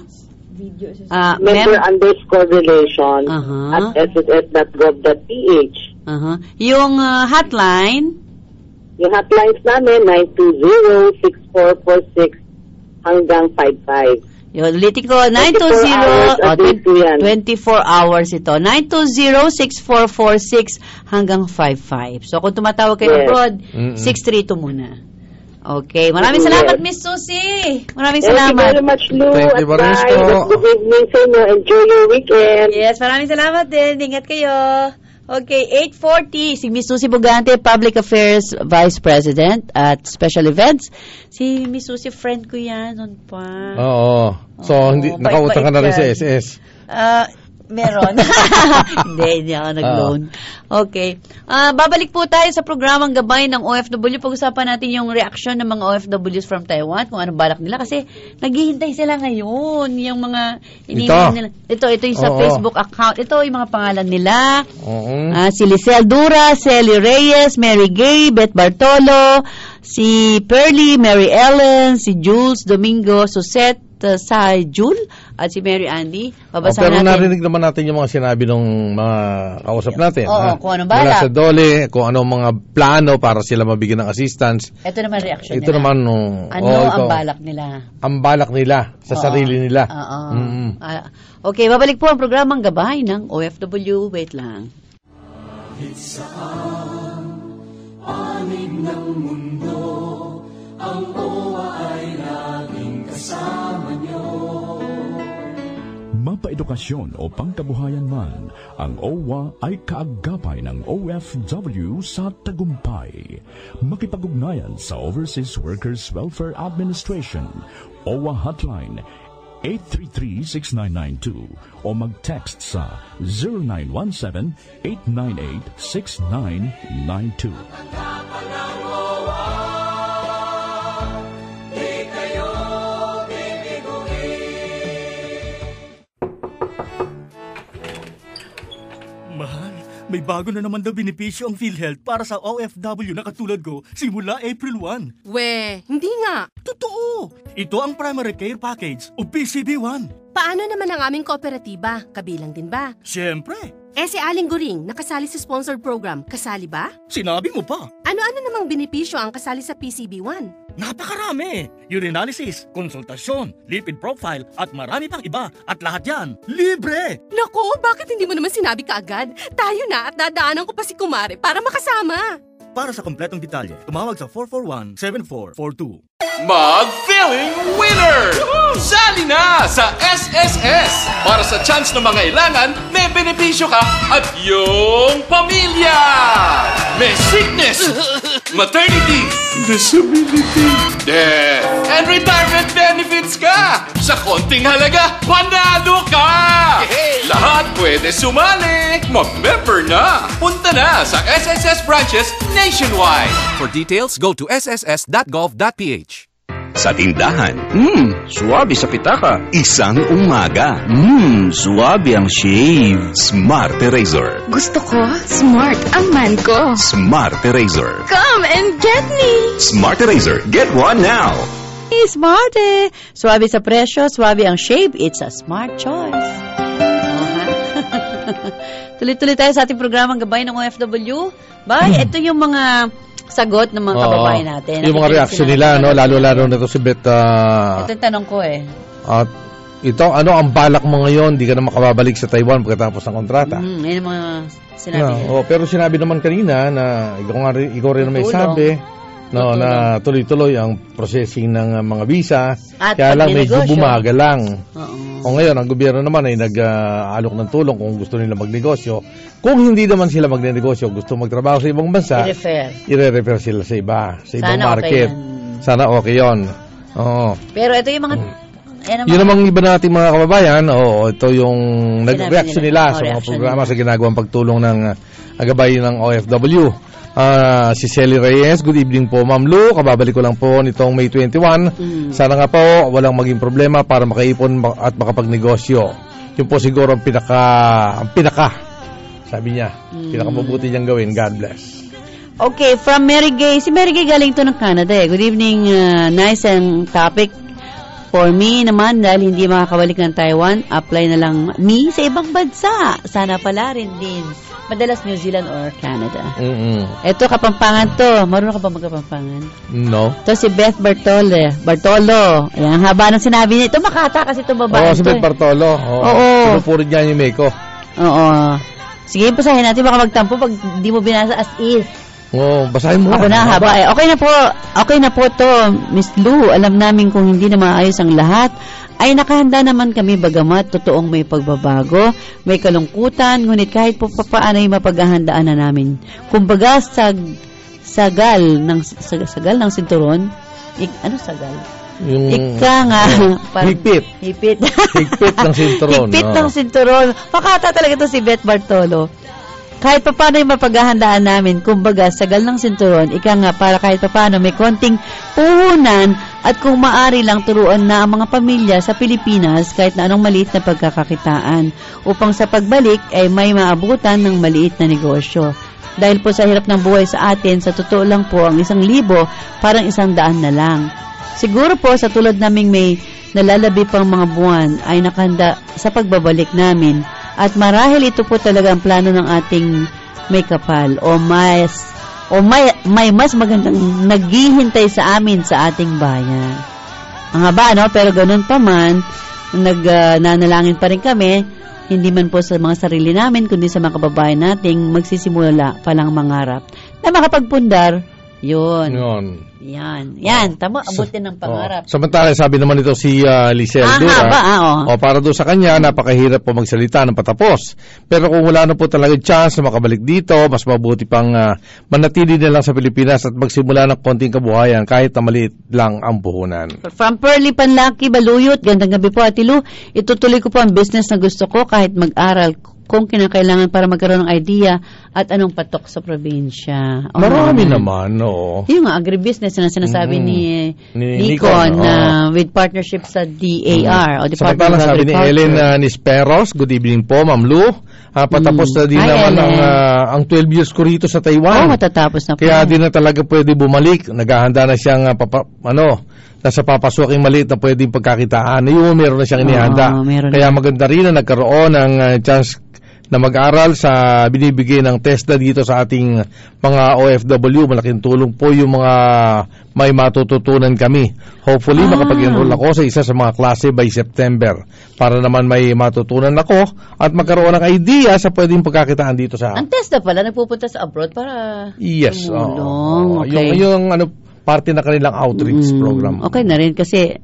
member_relation at sss.gov.ph. Yung hotline? Yung hotlines namin, 920-6446 hanggang 55. Yun, ulitin ko, 920, 24 hours ito. 920-6446 hanggang 55. So, kung tumatawag kayo abroad, 632 muna. Okay. Maraming salamat, Miss Susie. Maraming salamat. Thank you very much, Lou. Thank you very much po. Good evening sa inyo. Enjoy your weekend. Yes, maraming salamat din. Ingat kayo. Okay, 8:40, si Miss Susie Bugante, Public Affairs Vice President at Special Events. Si Miss Susie, friend ko yan, noon pa. Oo. So, nakautang ka na rin sa SS? Meron. Hindi ako nag-loan. Okay. Babalik po tayo sa programang Gabay ng OFW. Pag-usapan natin yung reaction ng mga OFWs from Taiwan, kung anong balak nila. Kasi naghihintay sila ngayon. Yung mga nila. Ito yung sa Facebook account. Ito yung mga pangalan nila. Si Lisel Dura, Celly Reyes, Mary Gay, Beth Bartolo, si Pearly, Mary Ellen, si Jules Domingo, Susette, si Jul at si Mary Andy. Babasahin pero natin. Narinig naman natin yung mga sinabi ng mga kausap natin. Kung anong balak. Mula sa DOLE, kung anong mga plano para sila mabigyan ng assistance. Ito naman reaction nila. Naman, ang balak nila? Ang balak nila sa sarili nila. Okay, babalik po ang programang Gabay ng OFW. Wait lang. Saan panig ng mundo ang OWA ay laging kasama niyo. Mapaedukasyon o pangkabuhayan man, ang OWA ay kaagapay ng OFW sa tagumpay. Makipag-ugnayan sa Overseas Workers Welfare Administration, OWA Hotline 833-6992 o mag-text sa 0917-898-6992. May bago na naman daw benepisyo ang PhilHealth para sa OFW na katulad ko simula April 1. Hindi nga. Totoo! Ito ang Primary Care Package o PCB1. Paano naman ang aming kooperatiba? Kabilang din ba? Siyempre! Si Aling Goring, nakasali sa sponsored program, kasali ba? Sinabi mo pa! Ano-ano namang benepisyo ang kasali sa PCB1? Napakarami! Urinalysis, konsultasyon, lipid profile, at marami pang iba. At lahat yan, libre! Naku, bakit hindi mo naman sinabi kaagad? Tayo na at dadaanan ko pa si Kumare para makasama. Para sa kompletong detalye, tumawag sa 441-7442. Mag-feeling winner! Sali na sa SSS! Para sa chance ng mga ilangan, may benepisyo ka at yung pamilya! May sickness, maternity, disability, death, and retirement benefits ka! Sa konting halaga, panalo ka! Lahat pwede sumali! Mag-member na! Punta na sa SSS branches nationwide. For details, go to sss.gov.ph. Sa tindahan, suwabe sa pitaka. Isang umaga, suwabe ang shave. Smart Eraser. Gusto ko, smart ang man ko. Smart Eraser. Come and get me. Smart Eraser, get one now. Smart Suwabe sa presyo, suwabe ang shave. It's a smart choice. Tuloy-tuloy tayo sa ating programang Gabay ng OFW. Ito yung mga sagot ng mga kababayan natin. Yung mga reaction nila, no? Lalo-lalo na ito si Beth. Ito yung tanong ko At ito, ano ang balak mo ngayon? Di ka na makababalik sa Taiwan pagkatapos ng kontrata. Yan ang mga sinabi. Pero sinabi naman kanina na ikaw rin may sabi na tuloy-tuloy ang processing ng mga visa. At kaya lang medyo bumaga lang. O ngayon, ang gobyerno naman ay nag-alok ng tulong kung gusto nila magnegosyo. Kung hindi naman sila magnegosyo, gusto magtrabaho sa ibang bansa, i-refer sila sa ibang market. Sana okay yun. Pero ito yung mga... Yun namang iba nating mga kababayan, ito yung nag-reaction nila sa mga programa sa ginagawang pagtulong ng gabay ng OFW. Si Celly Reyes, good evening po Ma'am Lou, kababalik ko lang po nitong May 21. Sana nga po walang maging problema para makaipon at makapagnegosyo. Yun po siguro ang pinaka sabi niya, pinakamabuti niyang gawin. God bless. Okay, from Mary Gay. Si Mary Gay galing to ng Canada Good evening, nice and topic. For me naman, dahil hindi makakabalik ng Taiwan, apply na lang me sa ibang bansa. Sana pala rin din. Madalas New Zealand or Canada. Ito, Kapampangan to. Marunong ka ba magkapampangan? No. Ito si Beth Bartolo. Ayan, haba ng sinabi niya. Ito makata kasi ito babae. Si Beth Bartolo. Oo. Pinupurid niya yung Meiko. Oo. Sige, basahin natin. Baka magtampo pag di mo binasa as is. Basahin mo. Ako na, haba. Okay na po to, Miss Lou. Alam namin kung hindi na maayos ang lahat, ay nakahanda naman kami bagamat totoong may pagbabago, may kalungkutan, ngunit kahit po papaano ay mapaghahandaan na namin. Kumbaga, sagal ng sinturon, ano sagal? Yung Ika nga. Higpit. Higpit ng sinturon. Higpit ng sinturon. Pakata talaga ito si Beth Bartolo. Kahit paano yung mapaghahandaan namin, kumbaga, sagal ng sinturon, ika nga, para kahit paano may konting puhunan at kung maari lang turuan na ang mga pamilya sa Pilipinas kahit na anong maliit na pagkakakitaan upang sa pagbalik ay may maabutan ng maliit na negosyo. Dahil po sa hirap ng buhay sa atin, sa totoo lang po, ang 1,000 parang 100 na lang. Siguro po sa tulad naming may nalalabi pang mga buwan ay nakahanda sa pagbabalik namin. At marahil ito po talaga ang plano ng ating may kapal o may mas magandang naghihintay sa amin sa ating bayan. Mga ba, no? Pero ganun pa man, nanalangin pa rin kami, hindi man po sa mga sarili namin, kundi sa mga kababayan nating magsisimula palang mangarap na makapagpundar. Yun. Yan. Tama, abutin ng pangarap. Samantala, sabi naman ito si Lisel Dura. Para doon sa kanya, napakahirap po magsalita ng patapos. Pero kung wala na po talaga chance na makabalik dito, mas mabuti pang manatili na lang sa Pilipinas at magsimula ng konting kabuhayan kahit na maliit lang ang puhunan. From Pearly Panlaki, Baluyot, gandang gabi po, Ate Lu. Itutuloy ko po ang business na gusto ko kahit mag-aral kung kinakailangan para magkaroon ng idea at anong patok sa probinsya. Marami naman, oo. Yung agribusiness na sinasabi ni Nikon with partnership sa DAR o Department of Agriculture. Sabi ni Ellen Nisperos, good evening po, Ma'am Lu. Patapos na din naman ang 12 years ko rito sa Taiwan. Matatapos na po. Kaya di na talaga pwede bumalik. Naghahanda na siyang nasa papasuking maliit na pwedeng pagkakitaan. Yung meron na siyang inihanda. Kaya maganda rin na nagkaroon ng chance na mag-aral sa binibigay ng TESDA dito sa ating mga OFW. Malaking tulong po yung mga may matututunan kami. Hopefully, makapag-enroll ako sa isa sa mga klase by September para naman may matutunan ako at magkaroon ng idea sa pwedeng pagkakitaan dito sa... Ang TESDA pala, nagpupunta sa abroad para yes. tumulong. Okay. Yung parte na kanilang outreach program. Okay na rin kasi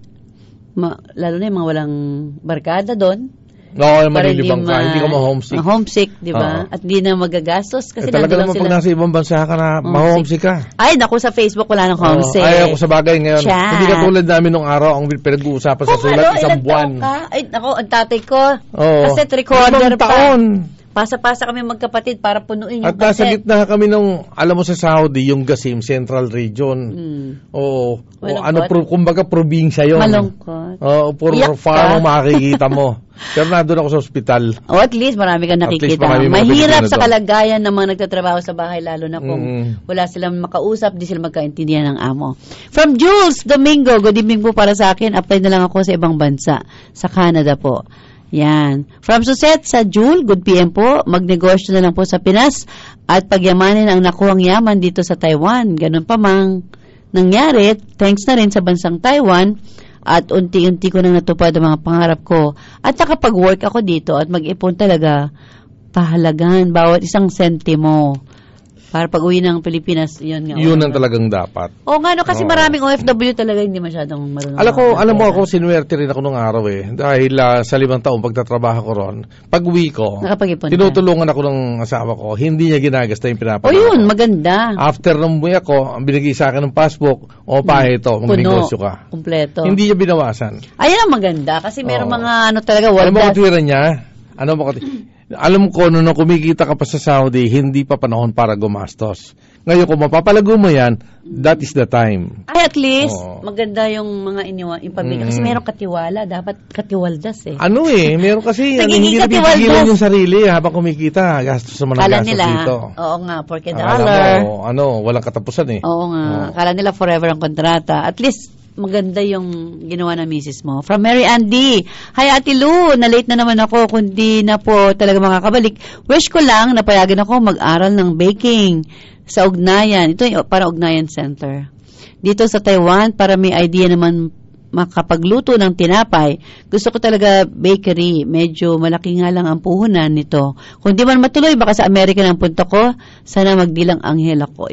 lalo na yung mga walang barkada doon. Malilibang ka. Hindi ka ma-homesick. Homesick, di ba? At hindi na magagastos. Kasi talaga naman pag nasa ibang bansa ka na, ma-homesick ka. Ay, naku, sa Facebook wala nang homesick. Ay, ako sa bagay ngayon. Hindi ka tulad namin nung araw, ang pinag-uusapan sa sulat, isang buwan. Ay, naku, ang tatay ko. Kasi recorder pa. Pasa-pasa kami magkapatid para punuin yung at nasa gitna kami nung, alam mo sa Saudi, yung Gasim Central Region. Kumbaga probinsya yun. Malungkot. Puro farm makikita mo. Pero nandun ako sa ospital. At least marami kang nakikita. Mahirap sa kalagayan ng mga nagtatrabaho sa bahay, lalo na kung wala silang makausap, di sila magkaintindihan ng amo. From Jules Domingo, good evening po para sa akin. Apply na lang ako sa ibang bansa. Sa Canada po. Yan. From Susette sa Jule, good PM po. Magnegosyo na lang po sa Pinas at pagyamanin ang nakuhang yaman dito sa Taiwan. Ganun pa mang nangyari. Thanks na rin sa bansang Taiwan at unti-unti ko nang natupad ang mga pangarap ko. At nakapag-work ako dito at mag-ipon talaga. Pahalagan bawat isang sentimo. Para pag-uwi ng Pilipinas, yun nga. Yun ang talagang dapat. Nga, no, kasi maraming OFW talaga hindi masyadong marunong. Alam mo ako, sinuwerte rin ako nung araw Dahil sa 5 taong pagtatrabaho ko ron, pag-uwi ko, tinutulungan ako ng asawa ko, hindi niya ginagasta yung pinapagawa. Yun, maganda. After nung buwi ako, ang binigay sa akin ng passbook, ito, magnegosyo ka. Kumpleto. Hindi niya binawasan. Ayun ang maganda, kasi meron mga talaga, alam mo katwira niya? Alam ko, nung kumikita ka pa sa Saudi, hindi pa panahon para gumastos. Ngayon, kung mapapalago mo yan, that is the time. Ay, at least, maganda yung mga yung pamilya. Kasi meron katiwala. Dapat katiwaldas meron kasi hindi napipigilan yung sarili habang kumikita. Gastos sa mga gastos dito. Oo nga, $4. Walang katapusan Oo nga. Akala nila forever ang kontrata. At least, maganda yung ginawa ng misis mo. From Mary Andy, hi Ate Lu, na-late na naman ako, kundi na po talaga makakabalik. Wish ko lang napayagan ako mag-aral ng baking sa Ugnayan. Ito yung para Ugnayan Center. Dito sa Taiwan, para may idea naman makapagluto ng tinapay. Gusto ko talaga bakery. Medyo malaki nga lang ang puhunan nito. Kung di man matuloy, baka sa Amerika ng punta ko, sana magdilang anghel ako.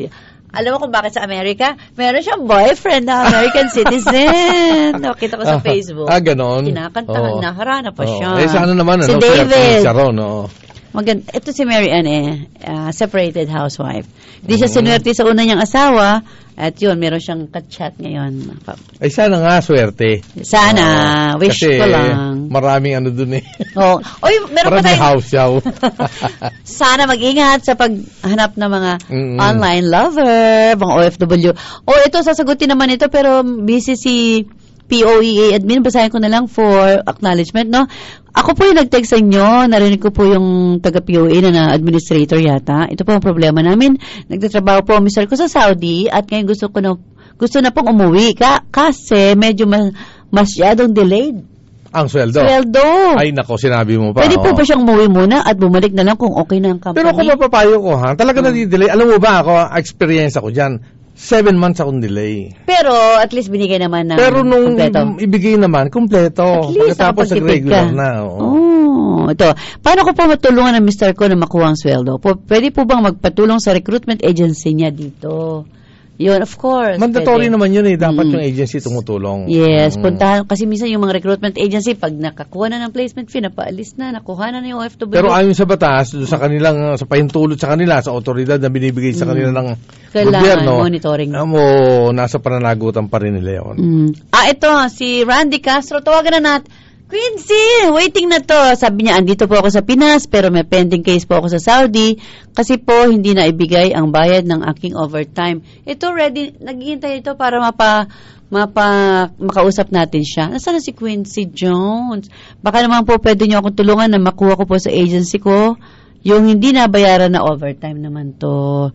Alam mo kung bakit sa Amerika? Meron siyang boyfriend na American citizen. Nakita ko sa Facebook. Ganon. Kinakantahan na, harana pa siya. Sana naman, si David. Sharon, Ito si Mary Ann separated housewife. Hindi siya sinuwerte sa una niyang asawa at yun, meron siyang ka-chat ngayon. Ay, sana nga, swerte. Sana, wish ko lang. Maraming dun Oy, meron pa tayong house yaw. Sana mag-ingat sa paghanap ng mga online lover, mga OFW. Ito, sasagutin naman ito, pero busy si POEA admin, basahin ko na lang for acknowledgement, no? Ako po yung nag-text sa inyo, narinig ko po yung taga-POEA na administrator yata. Ito po ang problema namin. Nagtatrabaho po ang mister ko sa Saudi at ngayon gusto na pong umuwi kasi medyo masyadong delayed. Ang sweldo? Ay, nako, sinabi mo pa. Pwede po ba siyang umuwi muna at bumalik na lang kung okay na ang company? Pero kung mapapayo ko, talaga na-delay. Alam mo ba, experience ako dyan. 7 months akong delay. Pero at least binigay naman ng Pero nung ibigay naman, kumpleto. Pagkatapos regular na. Ito. Paano ko po matulungan ng mister ko na makuha ang sweldo? Pwede po bang magpatulong sa recruitment agency niya dito? Yun, of course. Mandatory naman yun Dapat yung agency tumutulong. Yes, puntahan. Kasi minsan yung mga recruitment agency, pag nakakuha na ng placement fee, napaalis na, nakuha na yung OFW. Pero ayon sa batas, sa kanilang, sa pahintulot sa kanila, sa otoridad na binibigay sa kanila ng gobyerno, monitoring. Nasa pananagutan pa rin nila yun. Ito, si Randy Castro, tawagan na natin. Quincy, waiting na to. Sabi niya, andito po ako sa Pinas, pero may pending case po ako sa Saudi kasi po hindi na ibigay ang bayad ng aking overtime. Ito, ready, naghihintay ito para makausap natin siya. Nasaan na si Quincy Jones? Baka naman po pwede niyo akong tulungan na makuha ko po sa agency ko yung hindi nabayaran na overtime naman to.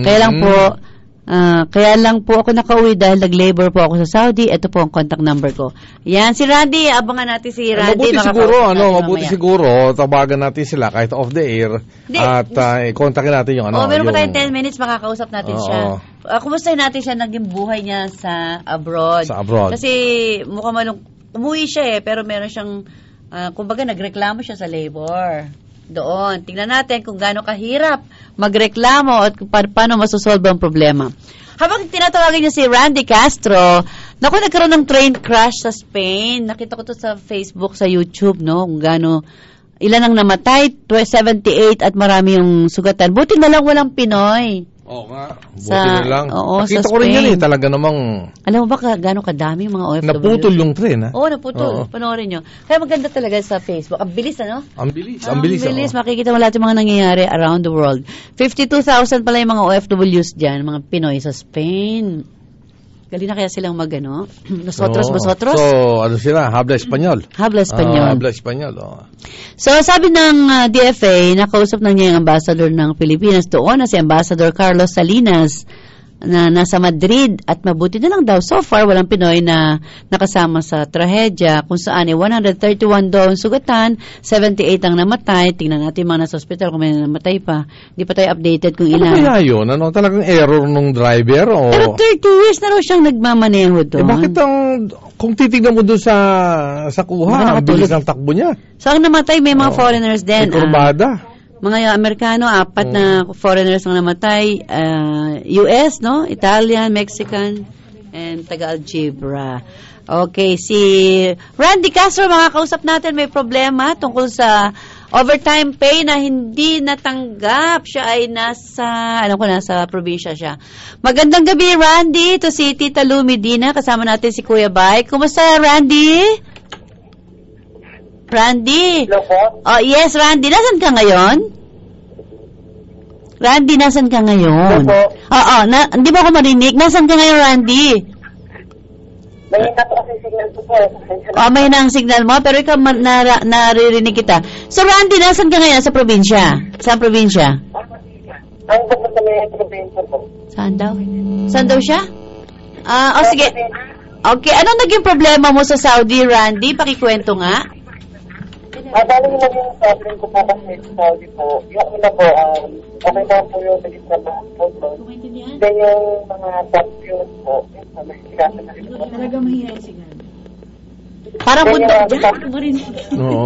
Kaya lang po ako nakauwi dahil nag-labor po ako sa Saudi. Ito po ang contact number ko. Yan, si Randy. Abangan natin si Randy. Mabuti siguro, tawagan natin sila kahit off the air. At kontakin natin yung meron pa tayong 10 minutes, makakausap natin siya. Kumustahin natin siya naging buhay niya sa abroad. Kasi mukhang umuwi siya pero meron siyang, kumbaga nagreklamo siya sa labor. Doon. Tingnan natin kung gaano kahirap magreklamo at paano masosolve ang problema. Habang tinatawagan niya si Randy Castro, nagkaroon ng train crash sa Spain. Nakita ko to sa Facebook, sa YouTube, no? Kung gaano, ilan ang namatay, 78 at marami yung sugatan. Buti na lang walang Pinoy. Oo nga. Buti na lang. Nakita ko rin yan talaga namang. Alam mo ba gaano kadami mga OFW? Naputol yung tren, naputol. Panoorin nyo. Kaya maganda talaga sa Facebook. Ang bilis, Ang bilis. Makikita mo lahat yung mga nangyayari around the world. 52,000 pala yung mga OFWs dyan, mga Pinoy sa Spain. Galing na kaya silang nosotros. So, sila? Habla Espanyol. Habla Espanyol. So, sabi ng DFA, nakausap na niya yung ambassador ng Pilipinas doon na si Ambassador Carlos Salinas na nasa Madrid at mabuti na lang daw. So far, walang Pinoy na nakasama sa trahedya kung saan 131 daw ang sugatan, 78 ang namatay. Tingnan natin mga nasa hospital kung may namatay pa. Hindi pa tayo updated kung ilan. Ano kaya yun? Talagang error nung driver? Pero 30 years na raw siyang nagmamaneho doon. Bakit kung titignan mo doon sa kuha, ang bilis ng takbo niya. So ang namatay, may mga foreigners din. May kurbada. Mga Amerikano, 4 na foreigners ang namatay, US, no? Italian, Mexican, and taga-Algebra. Okay, si Randy Castro, makakausap natin, may problema tungkol sa overtime pay na hindi natanggap. Siya ay nasa probinsya siya. Magandang gabi, Randy. Ito si Tita Lou Medina. Kasama natin si Kuya Bay. Kumusta, Randy? Randy? Hello po? Yes, Randy. Nasaan ka ngayon? Randy, nasaan ka ngayon? Hello po? Hindi mo ako marinig. Nasaan ka ngayon, Randy? May hina po kasi signal po po. May hina ang signal mo, pero ikaw naririnig kita. So, Randy, nasaan ka ngayon sa probinsya? Saan probinsya? Ang dapat na may probinsya po. Saan daw? Saan daw siya? Sige. Okay, anong naging problema mo sa Saudi, Randy? Pakikwento nga. Bali yung naging problem ko po kasi sa Saudi po. Yung una po, okay na po yung naging trabaho po doon. Then yung mga top-views po, may sigasa na rin po. Talaga mahina yung signal. Parang bundok dyan. Oo.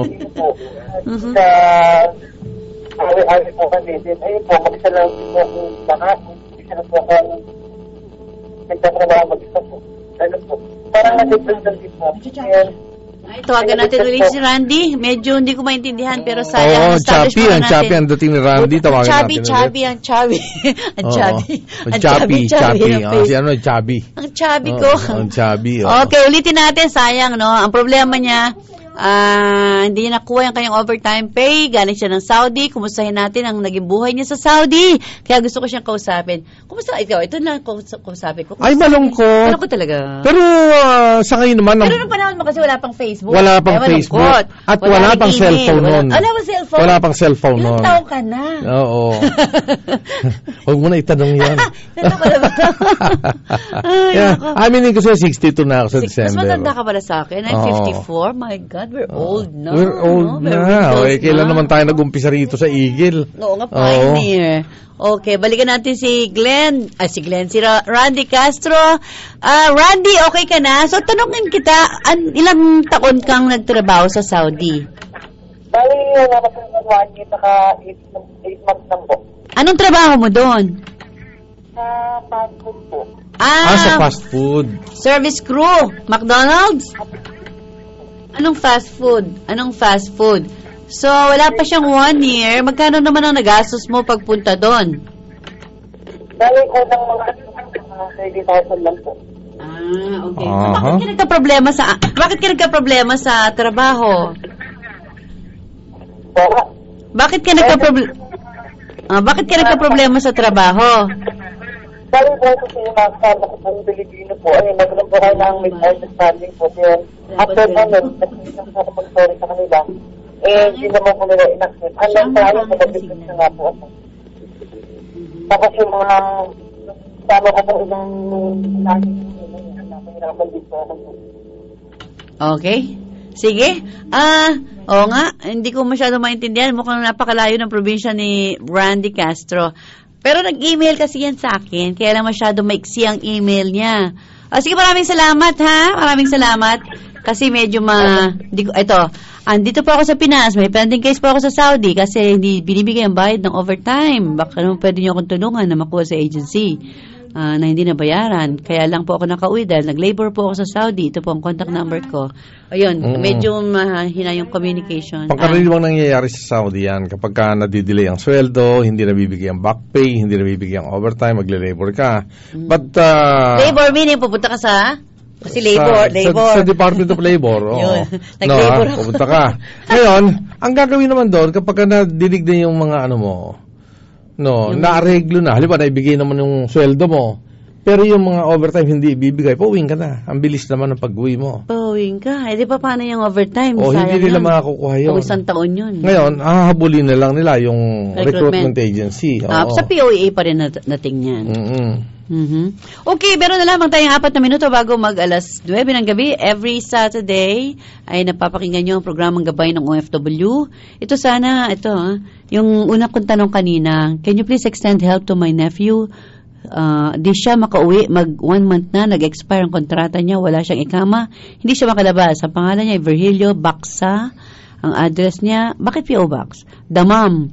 Sa awi-awi po kasi, ayun po, mag-isa lang po kung baka sila po kung nagtatrabaho mag-isa po. Ano po, parang nag-depend din po. Ay, tawagan natin ulit si Randy. Medyo hindi ko maintindihan, pero sayang. Oo, Chappy ang dating ni Randy. Tawagan natin ulit. Chubby. Ang chubby. Ang chubby. Ang chubby ko. Ang chubby. Okay, ulitin natin. Sayang, no? Ang problema niya, hindi niya nakuha yung kanyang overtime pay. Galing siya ng Saudi. Kumustahin natin ang naging buhay niya sa Saudi. Kaya gusto ko siyang kausapin. Kumusta? Ito lang kausapin ko. Ay, malungkot. Malungkot talaga. Pero sa ngayon naman... Pero nung panahon mo kasi wala pang Facebook. Wala pang Facebook. At wala pang cellphone noon. Wala pang cellphone? Wala pang cellphone noon. Ilang taong ka na? Oo. Huwag mo na itanong yan. Ito ko na ba ito? Aminin ko sa'yo, 62 na ako sa December. Mas matanda ka pala sa akin. I'm 54. My God, we're old na. We're old na. Kailan naman tayo nag-umpisa rito sa Eagle? Oo nga, pioneer. Okay, balikan natin si Randy Castro. Randy, okay ka na? So, tanongin kita, ilang taon kang nagtrabaho sa Saudi? Bali, wala na po 1 year, saka 8 months lang po. Anong trabaho mo doon? Sa fast food po. Sa fast food. Service crew, McDonald's? Anong fast food? So, wala pa siyang 1 year. Magkano naman ang nagastos mo pagpunta doon? Dahil ko ng mga 30,000 lang po. Okay. So, bakit ka nagka-problema sa trabaho? Bakit ka nagka-problema sa trabaho? Dahil po kasi yung mga kasama ko pong Pilipino po, nagkaroon po kayo ng misunderstanding po. After nag-isang sa mag-sorry sa kanila, hindi naman po nila in-accept. Hanggang tayo, mag-business na nga po ako. Tapos yung mga kasama ko pong ibang okay. Sige. Oo nga, hindi ko masyado maintindihan. Mukhang napakalayo ng probinsya ni Randy Castro. Pero nag-email kasi yan sa akin, kaya lang masyado maiksi ang email niya. Sige, maraming salamat ha. Maraming salamat. Kasi medyo andito po ako sa Pinas, may pending case po ako sa Saudi kasi hindi binibigay ang bayad ng overtime. Baka naman pwede niyo akong tulungan na makuha sa agency na hindi nabayaran. Kaya lang po ako nakauwi dahil nag-labor po ako sa Saudi. Ito po ang contact number ko. Ayun, medyo mahina yung communication. Pangkaraniwang nangyayari sa Saudi yan. Kapag ka nadidelay ang sweldo, hindi nabibigay ang back pay, hindi nabibigay ang overtime, magle-labor ka. But labor meaning pupunta ka sa... Kasi labor. Sa Department of Labor. Nag-labor ako. Pupunta ka. Ngayon, ang gagawin naman doon, kapag nadinig na yung mga naareglo na. Halimbawa, naibigay naman yung sweldo mo. Pero yung mga overtime hindi ibibigay, pauwiin ka na. Ang bilis naman ng pag-uwi mo. Pauwiin ka. Di pa paano yung overtime? Hindi nila makakukuha yun. Isang taon yun. Ngayon, hahabulin na lang nila yung recruitment agency. Sa POEA pa rin nating yan. Okay, meron na lamang tayong 4 na minuto bago mag-alas 9 ng gabi. Every Saturday ay napapakinggan nyo ang programang Gabay ng OFW. Ito, yung una kong tanong kanina, can you please extend help to my nephew? Di siya makauwi, 1 month na, nag-expire ang kontrata niya, wala siyang ikama, hindi siya makalabas. Ang pangalan niya ay Virgilio Baksa. Ang address niya, bakit PO Box? Damam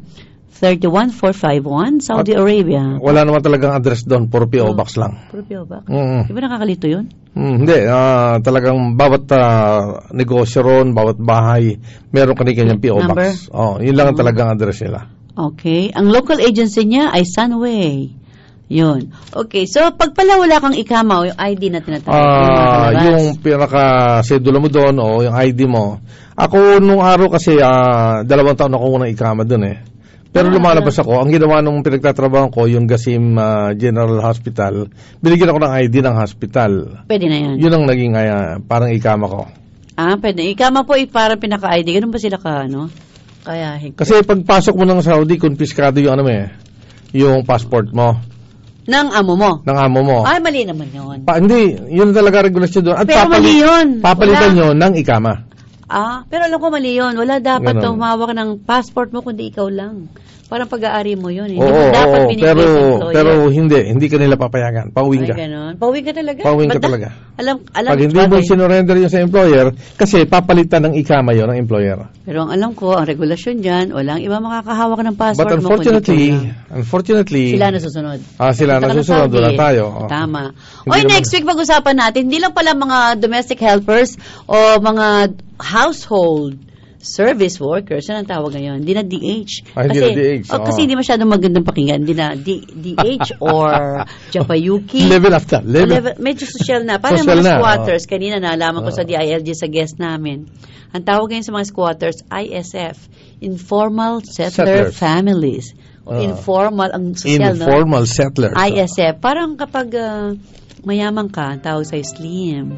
31451, Saudi Arabia. Wala naman talagang address doon, puro PO Box lang. Puro PO Box? Di ba nakakalito yun? Hindi, talagang bawat negosyo ron, bawat bahay, meron kanyang PO Box. Yun lang talagang address nila. Okay. Ang local agency niya ay Sunway. Yun. Okay, so pag pala wala kang ikama o yung ID na tinatawag, yung pinaka-sedula mo doon o yung ID mo. Ako nung araw kasi 2 taon ako unang ikama doon eh. Pero lumalabas ako, ang ginawa nung pinagtatrabaho ko, yung Gasim General Hospital, binigyan ako ng ID ng hospital. Pwede na yan. Yun ang naging parang ikama ko. Pwede. Ikama po parang pinaka-ID. Ganun ba sila kaya kasi pagpasok mo ng Saudi, konfiskado yung yung passport mo. Ng amo mo. Ay, mali naman yun. Hindi, yun talaga regulasyon doon. At pero mali yun. Papalitan yun ng ikama. Pero alam ko mali yun. Wala dapat humawak ng passport mo kundi ikaw lang. Parang pag-aari mo yun. Hindi mo dapat binibigay sa employer. Pero hindi ka nila papayagan. Pauwing ka. Ay, ganun. Pauwing ka talaga? Pauwing ka talaga. Alam, pag hindi mo sinurrender yun sa employer, kasi papalitan ng ikama yun ng employer. Pero ang alam ko, ang regulasyon dyan, walang iba makakahawak ng password mo. But unfortunately, sila nasusunod. Sila nasusunod. Wala tayo. Tama. Next week pag-usapan natin, hindi lang pala mga domestic helpers o mga household service workers, yan ang tawag ngayon. Hindi na DH. Kasi hindi masyadong magandang pakinggan. Hindi na DH or Japayuki. Level after. Medyo social na. Parang mga squatters. Kanina naalaman ko sa DILG sa guest namin. Ang tawag ngayon sa mga squatters, ISF. Informal Settler Families. Informal, ang social, Informal Settlers. ISF. Parang kapag mayaman ka, ang tawag sa'yo slim.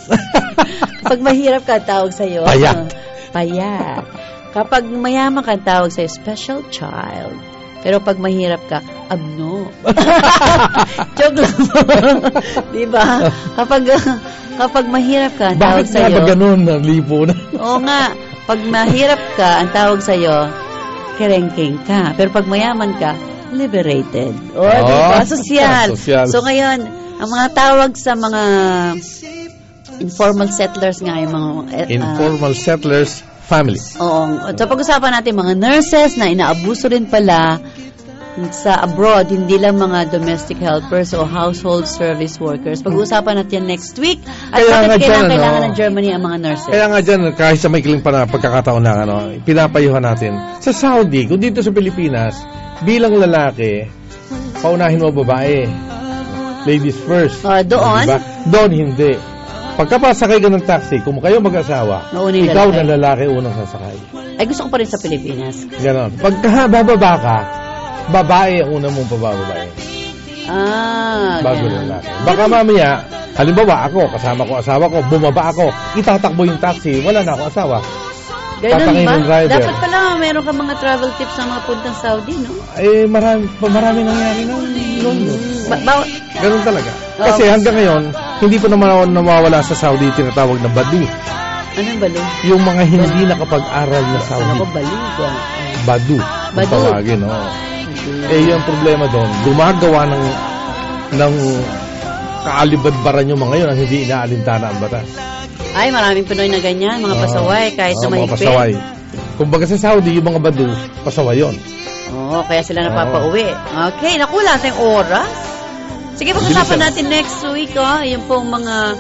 Kapag mahirap ka, ang tawag sa'yo payat. Kapag mayaman ka, tawag sa'yo special child. Pero pag mahirap ka, abno. Joke lang po. Diba? Kapag mahirap ka, ang tawag sa'yo. Bakit nga ba ganun? Lipo na. Oo nga. Pag mahirap ka, ang tawag sa'yo, kerengking ka. Pero pag mayaman ka, liberated. Diba? Sosyal. So ngayon, ang mga tawag sa mga informal settlers nga yung mga informal settlers family. Oo. So pag-usapan natin mga nurses na inaabuso rin pala sa abroad, hindi lang mga domestic helpers o household service workers. Pag-uusapan natin next week. At bakit kailangan ng Germany ang mga nurses? Kaya nga dyan, kahit sa maikling pagkakataon na pinapayuhan natin. Sa Saudi, kung dito sa Pilipinas, bilang lalaki, paunahin mo babae. Ladies first. Doon? Diba? Doon hindi. Pagkapasakay ka ng taxi, kung kayo mag-asawa, ikaw na lalaki unang sasakay. Ay, gusto ko pa rin sa Pilipinas. Ganon. Pagka bababa ka, babae ang unang mong pabababae. Bago lalaki. Baka mamaya, halimbawa ako, kasama ko asawa ko, bumaba ako, itatakbo yung taxi, wala na ako asawa. Ganun ba? Dapat pala meron ka mga travel tips sa mga puntang Saudi, no? Marami nangyari noon. Ganun talaga. Kasi hanggang ngayon, hindi pa naman nawawala sa Saudi tinatawag na badu. Anong badu? Yung mga hindi nakapag-aral na Saudi. Ano ba badu? Badu. Tawagin, no? Yung problema doon, gumagawa ng kaalibadbaran yung mga yun ang hindi inaalintana ang batas. Ay, maraming Pinoy na ganyan, mga pasaway, kahit na mahigpit. Mga pasaway. Kumbaga sa Saudi, yung mga badu, pasaway yun. Kaya sila napapauwi. Okay, nakuha tayong oras. Sige, pag-usapan natin next week, yung pong mga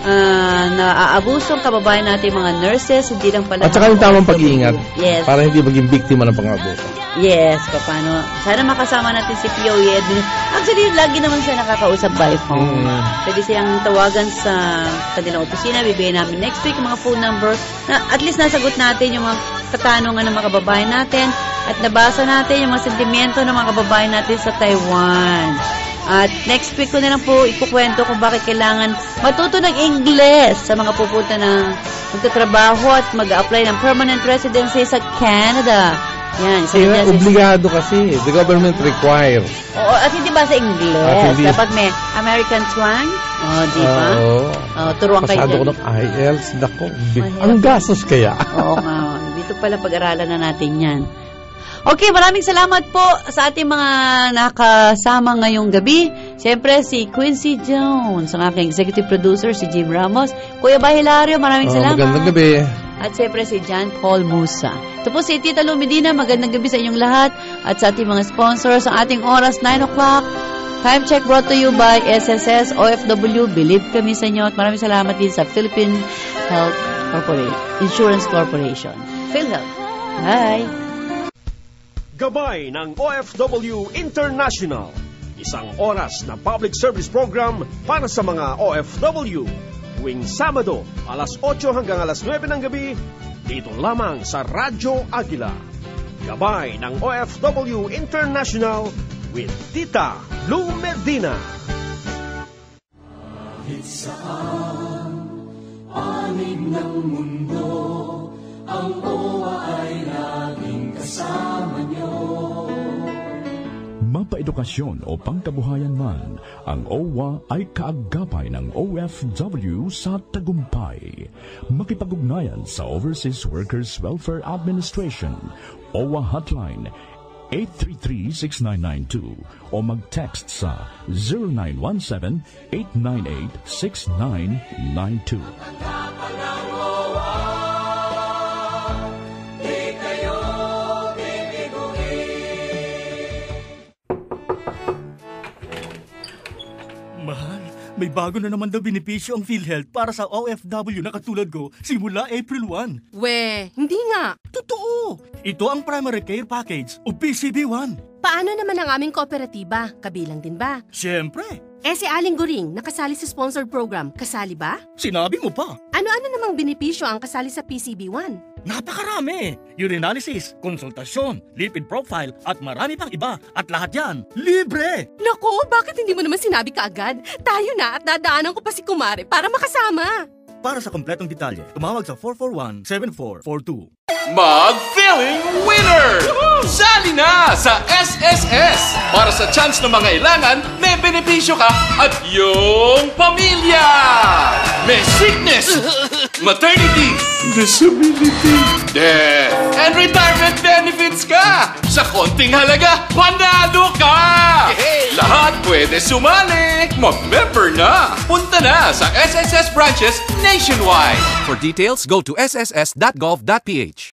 naaabusong kababayan natin, mga nurses, hindi lang pala. At saka yung tamang pag-iingat. Yes. Para hindi maging biktima ng pang-abuso. Yes, paano. Sana makasama natin si POE Edwin. Actually, lagi naman siya nakakausap by phone. Pwede siyang tawagan sa kanilang opisina. Bibigyan namin next week mga phone number na at least nasagot natin yung mga katanungan ng mga kababayan natin at nabasa natin yung mga sentimiento ng mga kababayan natin sa Taiwan. At next week ko na lang po ikukwento kung bakit kailangan matuto ng English sa mga pupunta ng magtatrabaho at mag-apply ng permanent residency sa Canada. Yan. Obligado kasi. The government requires. Oo, at hindi ba sa English? Dapat may American twang? Di ba? Turuan kayo. Pasado ko ng IELTS. Nako, ang gastos kaya. Oo nga. Dito pala pag-aralan na natin yan. Okay, maraming salamat po sa ating mga nakasama ngayong gabi. Siyempre, si Quincy Jones, ang aking executive producer, si Jim Ramos. Kuya Bahilario, maraming salamat. Magandang gabi. At siyempre, si John Paul Musa. Ito po si Tita Lu Medina, magandang gabi sa inyong lahat. At sa ating mga sponsors, ang ating oras, 9 o'clock. Time check brought to you by SSS, OFW, Believe kami sa inyo. At maraming salamat din sa Philippine Health Insurance Corporation. PhilHealth. Bye! Gabay ng OFW International. Isang oras na public service program para sa mga OFW. Tuwing Sabado, alas 8 hanggang alas 9 ng gabi, dito lamang sa Radyo Agila. Gabay ng OFW International with Tita Lu Medina. Kahit saan, panig ng mundo, ang OWA ay laging kasama niyo. Mapaedukasyon o pangkabuhayan man, ang OWA ay kaagapay ng OFW sa tagumpay. Makipag-ugnayan sa Overseas Workers Welfare Administration, OWA Hotline 0917-833-6992 o mag-text sa 0917-898-6992. Mahal, may bago na naman daw benepisyo ang PhilHealth para sa OFW na katulad ko simula April 1. We, hindi nga. Totoo! Ito ang Primary Care Package o PCB1. Paano naman ang aming kooperatiba? Kabilang din ba? Siyempre. Si Aling Goring, nakasali sa sponsored program, kasali ba? Sinabi mo pa. Ano-ano namang benepisyo ang kasali sa PCB1? Napakarami! Urinalysis, konsultasyon, lipid profile, at marami pang iba. At lahat yan, libre! Naku, bakit hindi mo naman sinabi kaagad? Tayo na at dadaanan ko pa si Kumare para makasama. Para sa kompletong detalye, tumawag sa 441-7442. Mag-feeling winner! Sali na sa SSS! Para sa chance ng mga ilangan, may benepisyo ka at iyong pamilya! May sickness, maternity, disability, death, and retirement benefits ka! Sa konting halaga, panalo ka! Lahat pwede sumali! Mag-member na! Punta na sa SSS branches nationwide! For details, go to sss.gov.ph.